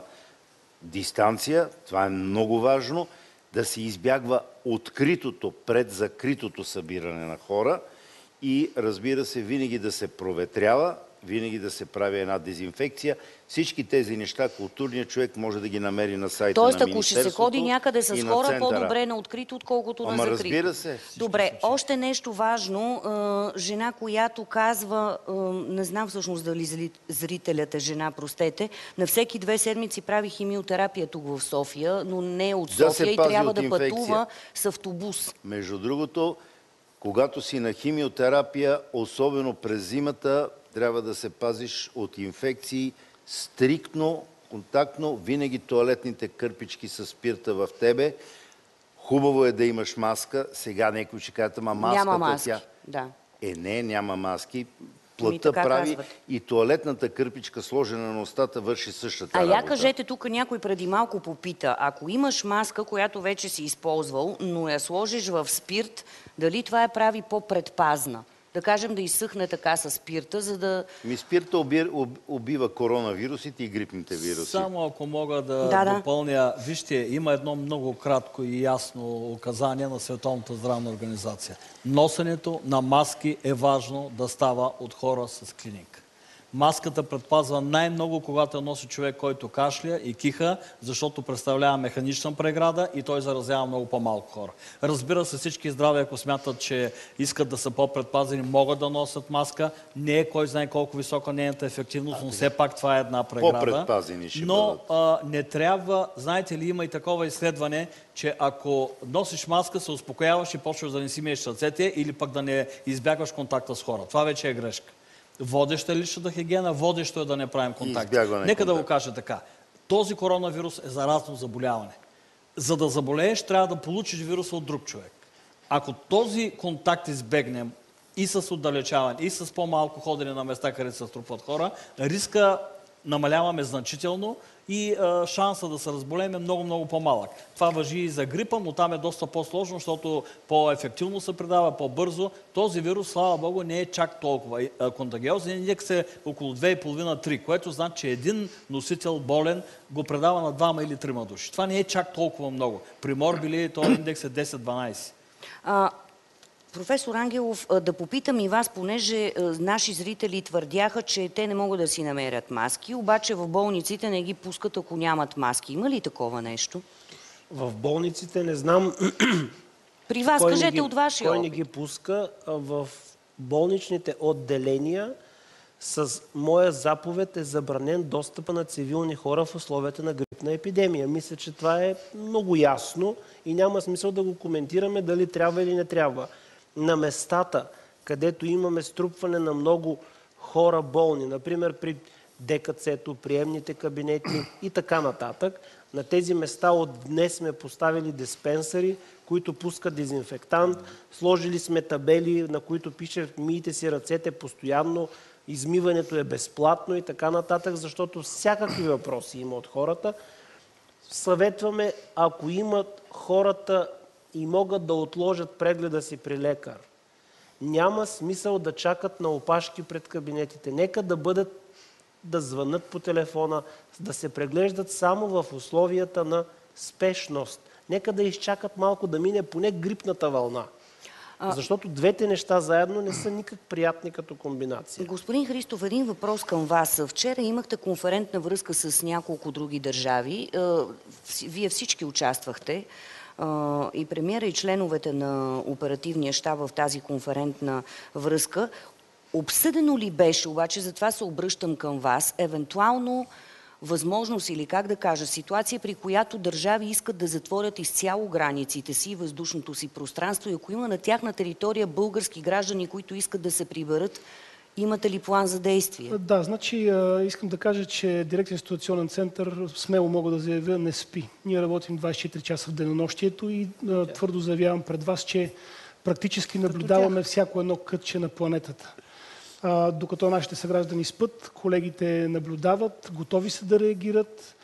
дистанция. Това е много важно. Да се избягва откритото пред закритото събиране на хора и, разбира се, винаги да се проветрява, винаги да се прави една дезинфекция. Всички тези неща културният човек може да ги намери на сайта Тоест, на ако ще Министерството се ходи някъде с и на хора, центъра. по-добре на открито, отколкото Ама на закрито. разбира се. Добре, още нещо важно. А, Жена, която казва, а, не знам всъщност дали зли- зрителят е жена, простете, на всеки две седмици прави химиотерапия тук в София, но не е от Да се София и пази трябва от да инфекция. пътува с автобус. Между другото, когато си на химиотерапия, особено през зимата, трябва да се пазиш от инфекции стриктно, контактно. Винаги тоалетните кърпички с спирта в тебе. Хубаво е да имаш маска. Сега някой ще кажат, ама маската Няма маски. тя... Да. Е, не, няма маски. Плътта така прави казвате. и тоалетната кърпичка, сложена на устата, върши същата А работа. я кажете, тук някой преди малко попита, ако имаш маска, която вече си използвал, но я сложиш в спирт, дали това я прави по-предпазна? Да кажем да изсъхне така с спирта, за да... Ми спирта уби- об- убива коронавирусите и грипните вируси. Само ако мога да, Да, да. допълня, вижте, има едно много кратко и ясно указание на Световната здравна организация. Носенето на маски е важно да става от хора с клиника. Маската предпазва най-много, когато я носи човек, който кашля и киха, защото представлява механична преграда и той заразява много по-малко хора. Разбира се, всички здрави, ако смятат, че искат да са по-предпазени, могат да носят маска. Не е кой знае колко висока нейната ефективност, но все пак това е една преграда. По-предпазени ще Но бъдат. а, не трябва, знаете ли, има и такова изследване, че ако носиш маска, се успокояваш и почваш да не си миеш ръцете или пък да не избягваш контакта с хора. Това вече е грешка. Водеща е личната хигиена, водещо е да не правим контакт. избягване Нека да го контакт. кажа така. Този коронавирус е заразно заболяване. За да заболееш, трябва да получиш вируса от друг човек. Ако този контакт избегнем и с отдалечаване, и с по-малко ходене на места, където се струпват хора, риска намаляваме значително и а, шанса да се разболеем е много-много по-малък. Това важи и за грипа, но там е доста по-сложно, защото по-ефективно се предава, по-бързо. Този вирус, слава Богу, не е чак толкова. А, контагиозният индекс е около две и половина до три, което значи, че един носител болен го предава на двама или трима души. Това не е чак толкова много. При морбили този индекс е десет-дванадесет. А, професор Ангелов, а, да попитам и вас, понеже а, наши зрители твърдяха, че те не могат да си намерят маски, обаче в болниците не ги пускат, ако нямат маски. Има ли такова нещо? В болниците не знам При вас, кой не кажете ги- от вашия Кой не опит. ги пуска. А в болничните отделения с моя заповед е забранен достъпа на цивилни хора в условията на грипна епидемия. Мисля, че това е много ясно и няма смисъл да го коментираме дали трябва или не трябва. На местата, където имаме струпване на много хора болни, например при ДКЦ-то, приемните кабинети и така нататък, на тези места от днес сме поставили диспенсъри, които пускат дезинфектант, сложили сме табели, на които пише мийте си ръцете постоянно, измиването е безплатно и така нататък, защото всякакви въпроси има от хората. Съветваме, ако имат хората и могат да отложат прегледа си при лекар, няма смисъл да чакат на опашки пред кабинетите. Нека да бъдат, да звънат по телефона, да се преглеждат само в условията на спешност. Нека да изчакат малко да мине поне грипната вълна. Защото двете неща заедно не са никак приятни като комбинация. Господин Христов, един въпрос към вас. Вчера имахте конферентна връзка с няколко други държави. Вие всички участвахте. И премиера, и членовете на оперативния щаб в тази конферентна връзка. Обсъдено ли беше, обаче затова се обръщам към вас, евентуално възможност или как да кажа, ситуация, при която държави искат да затворят изцяло границите си и въздушното си пространство, и ако има на тяхна територия български граждани, които искат да се приберат, имате ли план за действие? Да, значи искам да кажа, че Дирекция ситуационен център, смело мога да заявя, не спи. Ние работим двадесет и четири часа в денонощието и твърдо заявявам пред вас, че практически наблюдаваме всяко едно кътче на планетата. Докато нашите съграждани спят, колегите наблюдават, готови са да реагират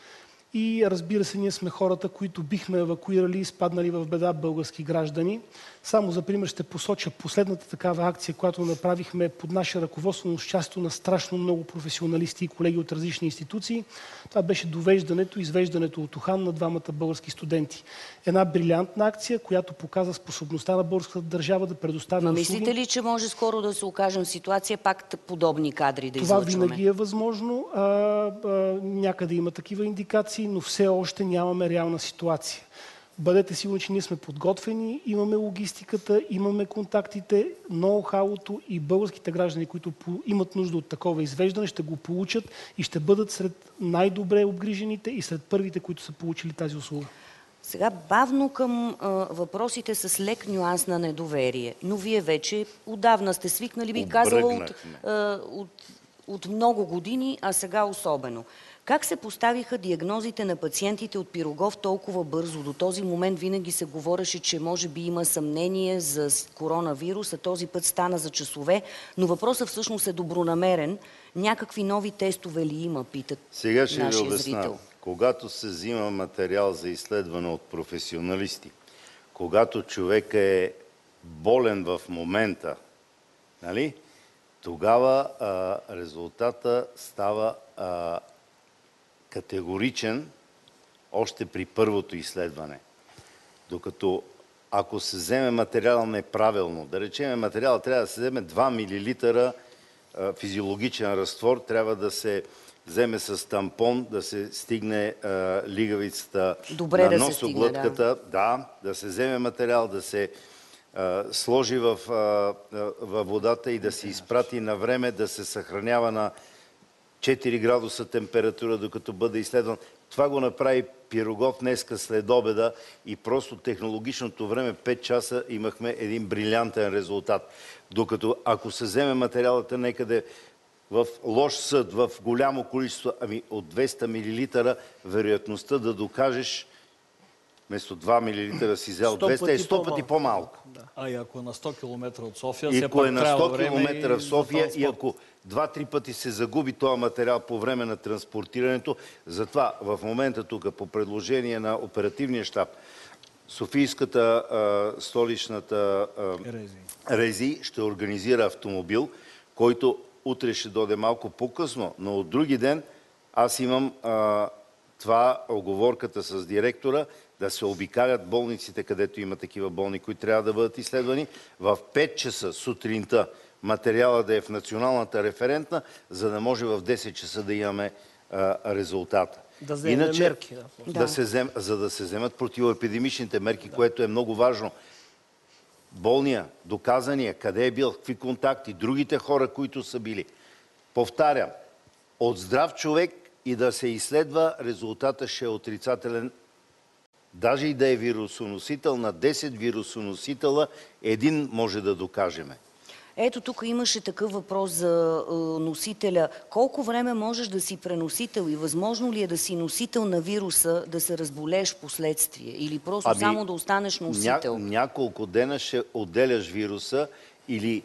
и разбира се, ние сме хората, които бихме евакуирали и спаднали в беда български граждани. Само за пример ще посоча последната такава акция, която направихме под наше ръководство, но с участието на страшно много професионалисти и колеги от различни институции. Това беше довеждането, извеждането от Ухан на двамата български студенти. Една брилянтна акция, която показа способността на българската държава да предостави Но услуги. мислите ли, че може скоро да се окажем в ситуация пак подобни кадри да Това излъчваме? винаги е възможно. А, а, някъде има такива индикации, но все още нямаме реална ситуация. Бъдете сигурни, че ние сме подготвени, имаме логистиката, имаме контактите, ноу-хауто и българските граждани, които имат нужда от такова извеждане, ще го получат и ще бъдат сред най-добре обгрижените и сред първите, които са получили тази услуга. Сега бавно към а, въпросите с лек нюанс на недоверие. Но вие вече отдавна сте свикнали, би казала, от, а, от, от много години, а сега особено. Как се поставиха диагнозите на пациентите от Пирогов толкова бързо? До този момент винаги се говореше, че може би има съмнение за коронавирус, а този път стана за часове, но въпросът всъщност е добронамерен. Някакви нови тестове ли има, питат Сега ще ви нашия обясня. зрител. Когато се взима материал за изследване от професионалисти, когато човек е болен в момента, нали, тогава а, резултата става а, категоричен още при първото изследване. Докато ако се вземе материал неправилно, да речем материал трябва да се вземе два милилитъра а, физиологичен разтвор, трябва да се вземе с тампон, да се стигне а, лигавицата Добре на да се носоглътката, да. да, да се вземе материал, да се а, сложи в, а, във водата и да се изпрати на време, да се съхранява на четири градуса температура, докато бъде изследван. Това го направи Пирогов днеска след обеда и просто технологичното време, пет часа, имахме един брилянтен резултат. Докато ако се вземе материалата некъде в лош съд, в голямо количество, ами от двеста милилитъра, вероятността да докажеш вместо два милилитъра си взел двеста, е сто пъти по-малко. Да. А и ако е на сто километра от София, и все ако е пак на трябва сто време километра и в София за и ако два-три пъти се загуби този материал по време на транспортирането, затова в момента тук по предложение на оперативния щаб Софийската а, столичната а, Рези. Рези ще организира автомобил, който утре ще дойде малко по-късно, но от други ден аз имам а, това оговорката с директора да се обикалят болниците, където има такива болни, които трябва да бъдат изследвани, в пет часа сутринта материала да е в националната референтна, за да може в десет часа да имаме а, резултата. Да вземем Иначе, мерки. Да. Да се взем, за да се вземат противоепидемичните мерки, да. Което е много важно. Болния, доказания, къде е бил, какви контакти, другите хора, които са били. Повтарям, от здрав човек и да се изследва, резултата ще е отрицателен. Даже и да е вирусоносител, на десет вирусоносителя един може да докажеме. Ето тук имаше такъв въпрос за е, носителя. Колко време можеш да си преносител и възможно ли е да си носител на вируса, да се разболееш в последствие или просто ами, само да останеш носител? Ня, няколко дена ще отделяш вируса или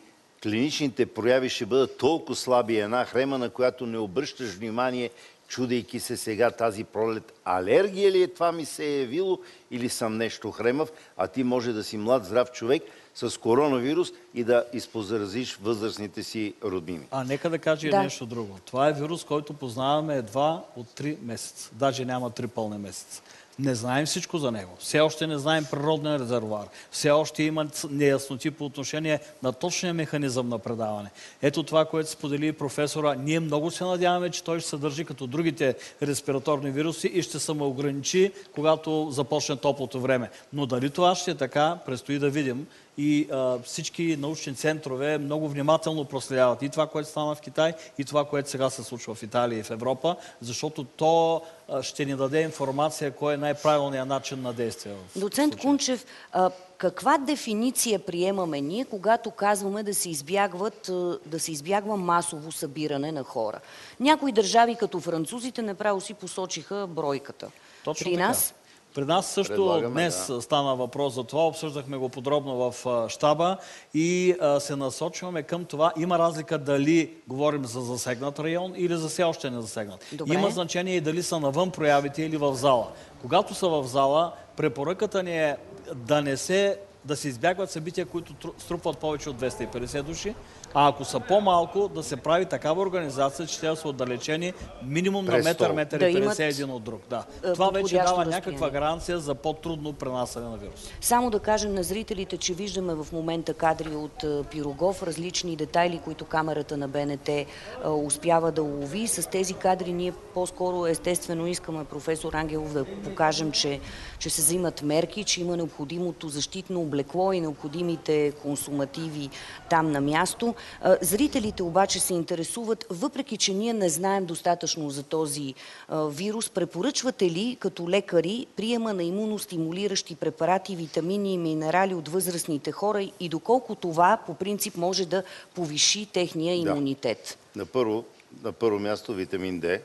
клиничните прояви ще бъдат толкова слаби. Една хрема, на която не обръщаш внимание, чудейки се сега тази пролет, алергия ли е, това ми се е явило или съм нещо хремав, а ти може да си млад, здрав човек с коронавирус и да изпозаразиш възрастните си роднини. А нека да кажа Да. и нещо друго. Това е вирус, който познаваме едва от три месеца. Даже няма три пълни месеца. Не знаем всичко за него. Все още не знаем природен резервуар. Все още има неясноти по отношение на точния механизъм на предаване. Ето това, което сподели професора. Ние много се надяваме, че той ще се държи като другите респираторни вируси и ще самоограничи, когато започне топлото време. Но дали това ще е така, предстои да видим. И а, всички научни центрове много внимателно проследяват и това, което стана в Китай, и това, което сега се случва в Италия и в Европа, защото то а, ще ни даде информация кой е най-правилният начин на действие. Доцент Кунчев, а, каква дефиниция приемаме ние, когато казваме да се избягват, да се избягва масово събиране на хора? Някои държави, като французите, направо си посочиха бройката. Точно При така. нас? При нас също Предлагаме, днес да. стана въпрос за това, обсъждахме го подробно в а, щаба и а, се насочваме към това. Има разлика дали говорим за засегнат район или за все още не засегнат. Добре. Има значение и дали са навън проявите или в зала. Когато са в зала, препоръката ни е да не се, да се избягват събития, които тру- струпват повече от двеста и петдесет души, а ако са по-малко, да се прави такава организация, че те да са отдалечени минимум на През метър, стол. метър Да и имат, петдесет един от друг. Да. е, Това вече подходящо дава разстояние. някаква гаранция за по-трудно пренасяне на вирус. Само да кажем на зрителите, че виждаме в момента кадри от а, Пирогов, различни детайли, които камерата на БНТ а, успява да улови. С тези кадри ние по-скоро естествено искаме, професор Ангелов, да покажем, че, че се взимат мерки, че има необходимото защитно облекло и необходимите консумативи там на място. А, зрителите обаче се интересуват, въпреки че ние не знаем достатъчно за този а, вирус, препоръчвате ли като лекари приема на имуностимулиращи препарати, витамини и минерали от възрастните хора и доколко това по принцип може да повиши техния имунитет? Да. На, първо, на първо място витамин Д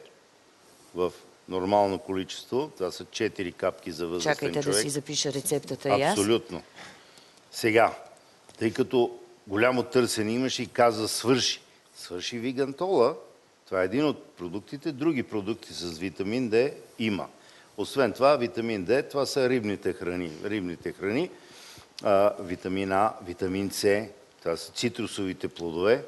в нормално количество. Това са четири капки за възрастен Чакайте човек. да си запиша рецептата и аз. Абсолютно. Сега, тъй като голямо търсене имаш и каза свърши. Свърши Вигантола. Това е един от продуктите. Други продукти с витамин Д има. Освен това, витамин Д, това са рибните храни. Рибните храни, а, витамин А, витамин С, това са цитрусовите плодове.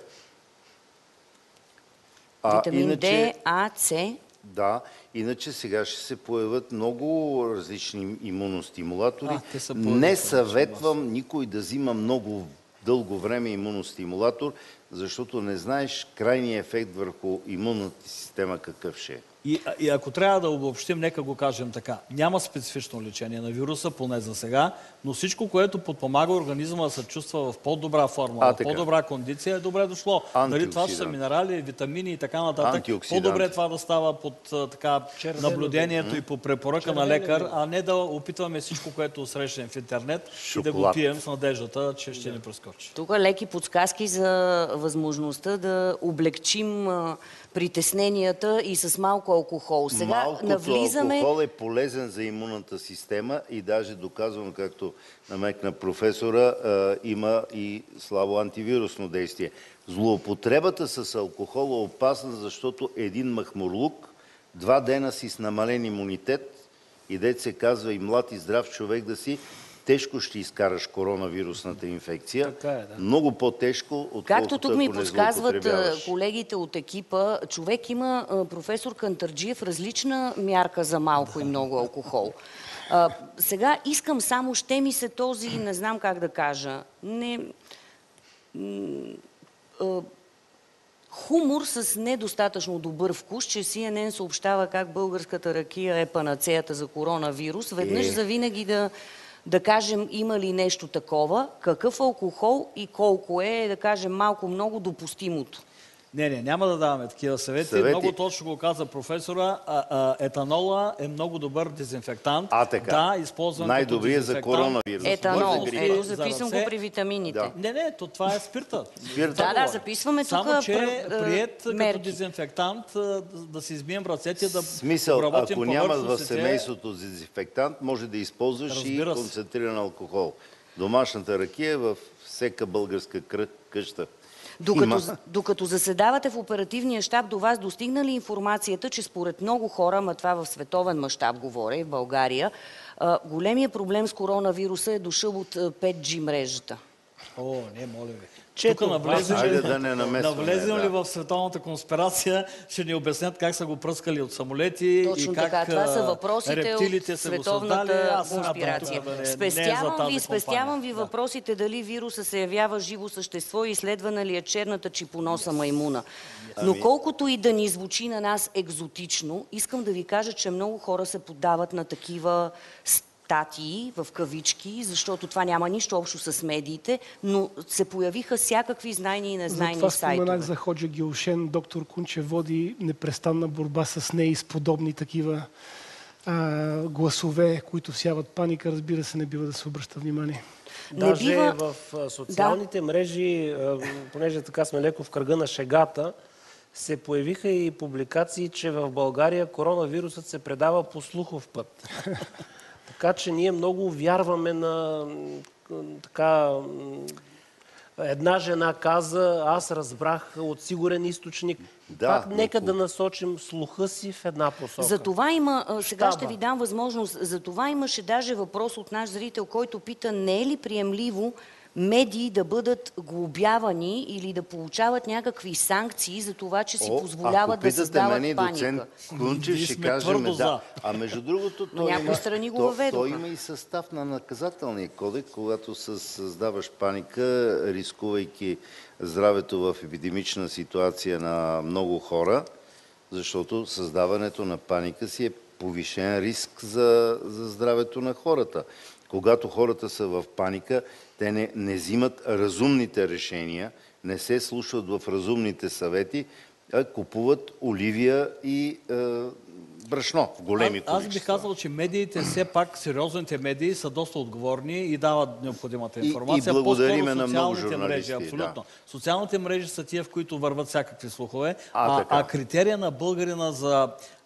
А, Витамин иначе, Д, А, С. да, иначе сега ще се появят много различни имуностимулатори. А, те са появят Не вече, съветвам никой да взима много дълго време имуностимулатор, защото не знаеш крайния ефект върху имунната система какъв ще е. И, и ако трябва да обобщим, нека го кажем така. Няма специфично лечение на вируса, поне за сега, но всичко, което подпомага организма да се чувства в по-добра форма, А, в така. по-добра кондиция, е добре дошло. Дали това ще са Антиоксидант. минерали, витамини и така нататък, Антиоксидант. по-добре е това да става под а, така, наблюдението и по препоръка на лекар, а не да опитваме всичко, което срещнем в интернет и да го Шоколад. пием с надеждата, че ще ни прескочи. Тук леки подсказки за възможността да облегчим а, притесненията и с малко алкохол. Сега Малкото навлизаме... алкохол е полезен за имунната система и даже доказано, както намекна професора, а, има и слабо антивирусно действие. Злоупотребата с алкохол е опасна, защото един махмурлук, два дена си с намален имунитет и дет се казва и млад и здрав човек да си, тежко ще изкараш коронавирусната инфекция. Така е, да. Много по-тежко, отколкото Както тук ми ако не подсказват а, злоупотребяваш. колегите от екипа, човек има, а, професор Кантарджиев, различна мярка за малко и много алкохол. А, сега искам само, ще ми се този, не знам как да кажа, не... м, а, хумор с недостатъчно добър вкус, че Си Ен Ен съобщава как българската ракия е панацеята за коронавирус. Веднъж Е. за винаги да, да кажем има ли нещо такова, какъв алкохол и колко е, да кажем малко-много допустимото. Не, не, няма да даваме такива съвети. Съвети. Много точно го каза професора. А, а, етанола е много добър дезинфектант. А, така. Да, използван Най-добрият за като дезинфектант. коронавирус. Етанол, Може да грипа. ето за записвам ръце. го при витамините. Да. Не, не, то това е спирта. Спирта. Да, да, говоря. записваме тук Само, че пр- а, прият като мерки. дезинфектант а, да си измием ръцете, да Смисъл, обработим ако нямат в повърхностите. семейството дезинфектант, може да използваш Разбира и се. концентриран алкохол. Домашната ракия във всека българска кръ- къща. Докато, докато заседавате в оперативния щаб, до вас достигна ли информацията, че според много хора, ама това в световен мащаб говоря и в България, големия проблем с коронавируса е дошъл от пет джи мрежата? О, не, моля ви. Чето, Тук навлезем, айде да не намесваме, навлезем ли да. в световната конспирация, ще ни обяснят как са го пръскали от самолети Точно и как така. Това са въпросите рептилите от са го създали. световната Аз смятам, конспирация. тук да не- не е за Спестявам тази ви, спестявам ви компания. Да. въпросите дали вируса се явява живо същество и изследвана ли е черната чипоноса маймуна. Но колкото и да ни звучи на нас екзотично, искам да ви кажа, че много хора се поддават на такива статии, в кавички, защото това няма нищо общо с медиите, но се появиха всякакви знайни и незнайни Затова сайтове. споменах за Ходжа Гюлшен. Доктор Кунчев води непрестанна борба с нея и с подобни такива а, гласове, които всяват паника. Разбира се, не бива да се обръща внимание. Даже бива... в а, социалните да. мрежи, а, понеже така сме леко в кръга на шегата, се появиха и публикации, че в България коронавирусът се предава по слухов път. Така че ние много вярваме на така... Една жена каза, аз разбрах от сигурен източник. Да, Пак нека но... да насочим слуха си в една посока. За това има, сега Щаба. ще ви дам възможност, за това имаше даже въпрос от наш зрител, който пита, не е ли приемливо медии да бъдат глобявани или да получават някакви санкции за това, че си О, позволяват да създават мен, паника. доцент Кунчев Ние ще сме кажем твърдо да. за. А между другото, Но той някои има, страни го то, въведоха. той има и състав на наказателния кодекс, когато създаваш паника, рискувайки здравето в епидемична ситуация на много хора, защото създаването на паника си е повишен риск за, за здравето на хората. Когато хората са в паника, те не, не взимат разумните решения, не се слушат в разумните съвети, а купуват оливия и е, брашно в големи Аз, количества. аз бих казал, че медиите, все пак сериозните медии са доста отговорни и дават необходимата информация. И, и благодариме По-скоро на много социалните журналисти. мрежи, абсолютно. Да. Социалните мрежи са тия, в които върват всякакви слухове, А, а, така. а критерия на българина за,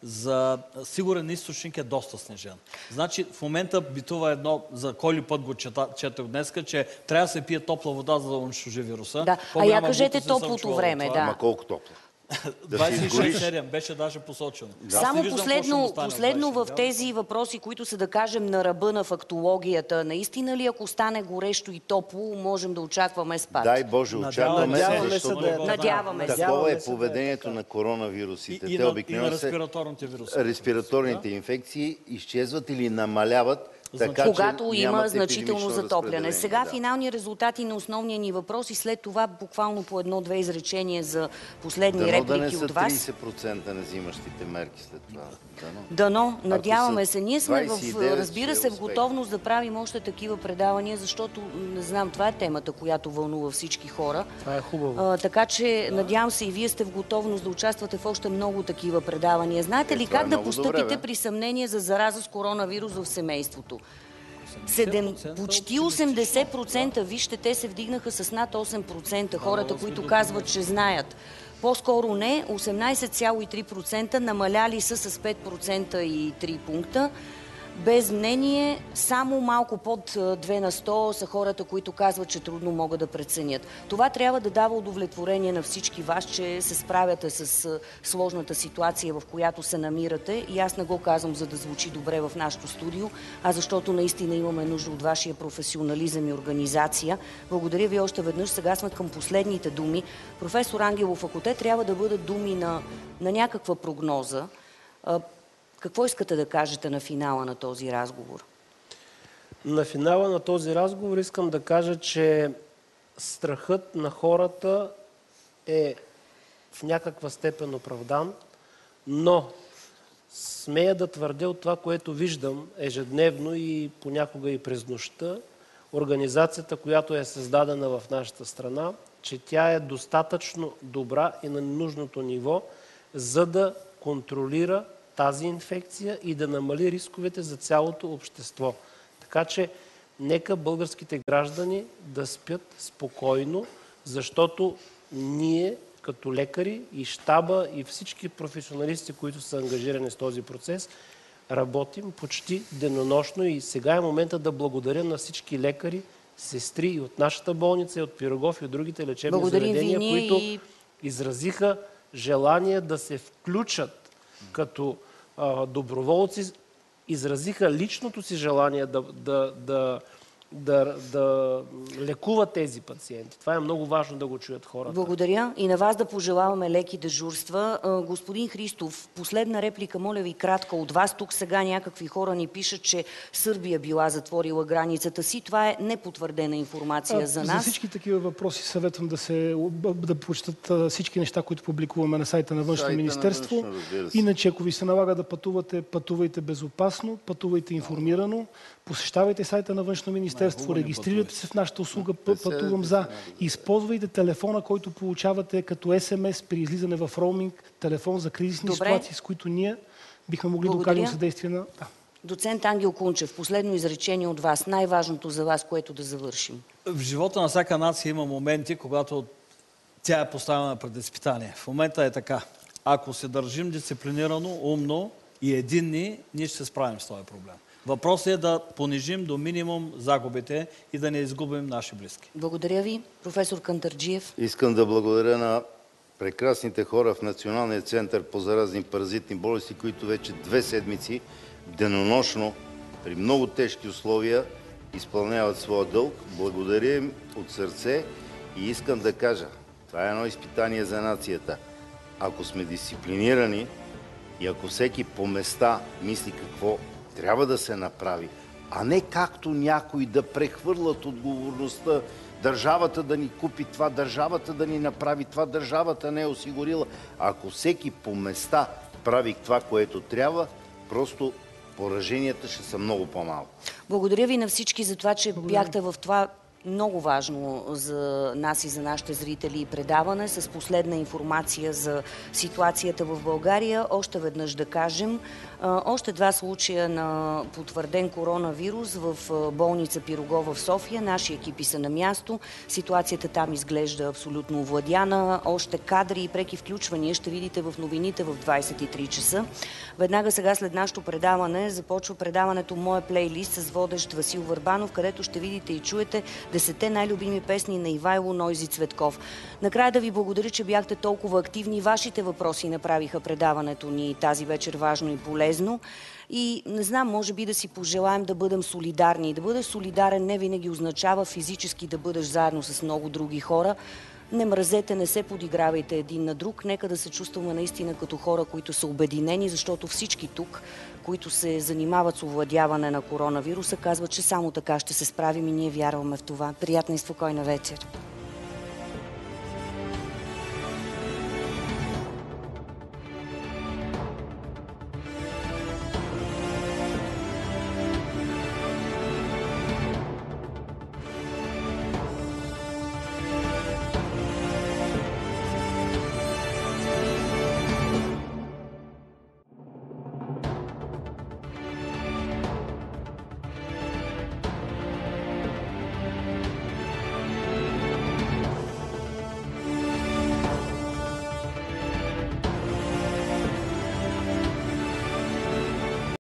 за сигурен източник е доста снижен. Значи в момента битува едно, за кой ли път го чета, четох днеска, че трябва да се пие топла вода, за да унищожи вируса. Да. А По-голяма я кажете глупост не съм топлото чувал време, от това. да. Ама колко топло? Да се двайсет и изгориш. шест седем беше даже посочено. Аз Само не виждам какво ще последно, му стане от последно в двайсет и седем. тези въпроси, които са, да кажем, на ръба на фактологията, наистина ли, ако стане горещо и топло, можем да очакваме спад? Дай Боже, очакваме, Надяваме се защото да- Надяваме се. такова е Надяваме се да е поведението така. на коронавирусите. И, и, Те на, и обикновено на се респираторните вируси. респираторните инфекции изчезват или намаляват, така Когато че има нямат значително епидемично затопляне. разпределение, Сега да. финални резултати на основния ни въпрос и след това буквално по едно-две изречения за последни Дано да не реплики са от вас. трийсет процента на взимащите мерки след това. Дано. Дано, надяваме са се. Ние сме, в, двайсет и девет, разбира ще се, е в успех. готовност да правим още такива предавания, защото, не знам, това е темата, която вълнува всички хора. Това е хубаво. А, така че, надявам се и вие сте в готовност да участвате в още много такива предавания. Знаете Е, ли това е как да много постъпите добре, бе. при съмнение за зараза с коронавирус в семейството? Седем, процента почти осемдесет процента, вижте, те се вдигнаха с над осем процента, хората, които казват, че знаят. По-скоро не, осемнайсет цяло и три процента, намаляли са с пет процента и три пункта. Без мнение, само малко под две на сто са хората, които казват, че трудно могат да преценят. Това трябва да дава удовлетворение на всички вас, че се справяте с сложната ситуация, в която се намирате. И аз не го казвам, за да звучи добре в нашото студио, а защото наистина имаме нужда от вашия професионализъм и организация. Благодаря ви още веднъж. Сега сме към последните думи. Професор Ангелов, ако те трябва да бъдат думи на, на някаква прогноза, какво искате да кажете на финала на този разговор? На финала на този разговор искам да кажа, че страхът на хората е в някаква степен оправдан, но смея да твърдя от това, което виждам ежедневно и понякога и през нощта, организацията, която е създадена в нашата страна, че тя е достатъчно добра и на нужното ниво, за да контролира тази инфекция и да намали рисковете за цялото общество. Така че нека българските граждани да спят спокойно, защото ние като лекари и щаба и всички професионалисти, които са ангажирани с този процес, работим почти денонощно и сега е момента да благодаря на всички лекари, сестри и от нашата болница, и от Пирогов, и от другите лечебни Благодарим заведения, ви, които и... изразиха желание да се включат като а, доброволци, изразиха личното си желание да, да, да, да, да лекуват тези пациенти. Това е много важно да го чуят хората. Благодаря. И на вас да пожелаваме леки дежурства. Господин Христов, последна реплика, моля ви, кратка от вас. Тук сега някакви хора ни пишат, че Сърбия била затворила границата си. Това е непотвърдена информация а, за нас. За всички такива въпроси съветвам да се да прочитат всички неща, които публикуваме на сайта на Външно министерство. На външно, Иначе, ако ви се налага да пътувате, пътувайте безопасно, пътувайте информирано, посещавайте сайта на Външно министерство, регистрирайте се в нашата услуга Пътувам за. Използвайте телефона, който получавате като ес ем ес при излизане в роуминг, телефон за кризисни Добре. ситуации, с които ние бихме могли да окажем съдействие на... Да. Доцент Ангел Кунчев, последно изречение от вас. Най-важното за вас, което да завършим. В живота на всяка нация има моменти, когато тя е поставена пред изпитание. В момента е така. Ако се държим дисциплинирано, умно и единни, ние ще се справим с този проблем. Въпросът е да понижим до минимум загубите и да не изгубим наши близки. Благодаря ви, професор Кантарджиев. Искам да благодаря на прекрасните хора в Националния център по заразни паразитни болести, които вече две седмици денонощно, при много тежки условия, изпълняват своя дълг. Благодаря им от сърце и искам да кажа, това е едно изпитание за нацията. Ако сме дисциплинирани и ако всеки по места мисли какво трябва да се направи, а не както някои да прехвърлят отговорността, държавата да ни купи това, държавата да ни направи това, държавата не е осигурила. Ако всеки по места прави това, което трябва, просто пораженията ще са много по-малко. Благодаря ви на всички за това, че Благодаря. бяхте в това много важно за нас и за нашите зрители и предаване с последна информация за ситуацията в България. Още веднъж да кажем, още два случая на потвърден коронавирус в болница Пирогова в София. Наши екипи са на място. Ситуацията там изглежда абсолютно овладяна. Още кадри и преки включвания ще видите в новините в двайсет и три часа. Веднага сега след нашето предаване започва предаването Моя плейлист с водещ Васил Върбанов, където ще видите и чуете десетте най-любими песни на Ивайло Нойзи Цветков. Накрая да ви благодаря, че бяхте толкова активни. Вашите въпроси направиха предаването ни тази вечер важно и полезно. И не знам, може би да си пожелаем да бъдем солидарни. Да бъдеш солидарен не винаги означава физически да бъдеш заедно с много други хора. Не мразете, не се подигравайте един на друг. Нека да се чувстваме наистина като хора, които са обединени, защото всички тук, които се занимават с овладяване на коронавируса, казват, че само така ще се справим и ние вярваме в това. Приятна и спокойна вечер!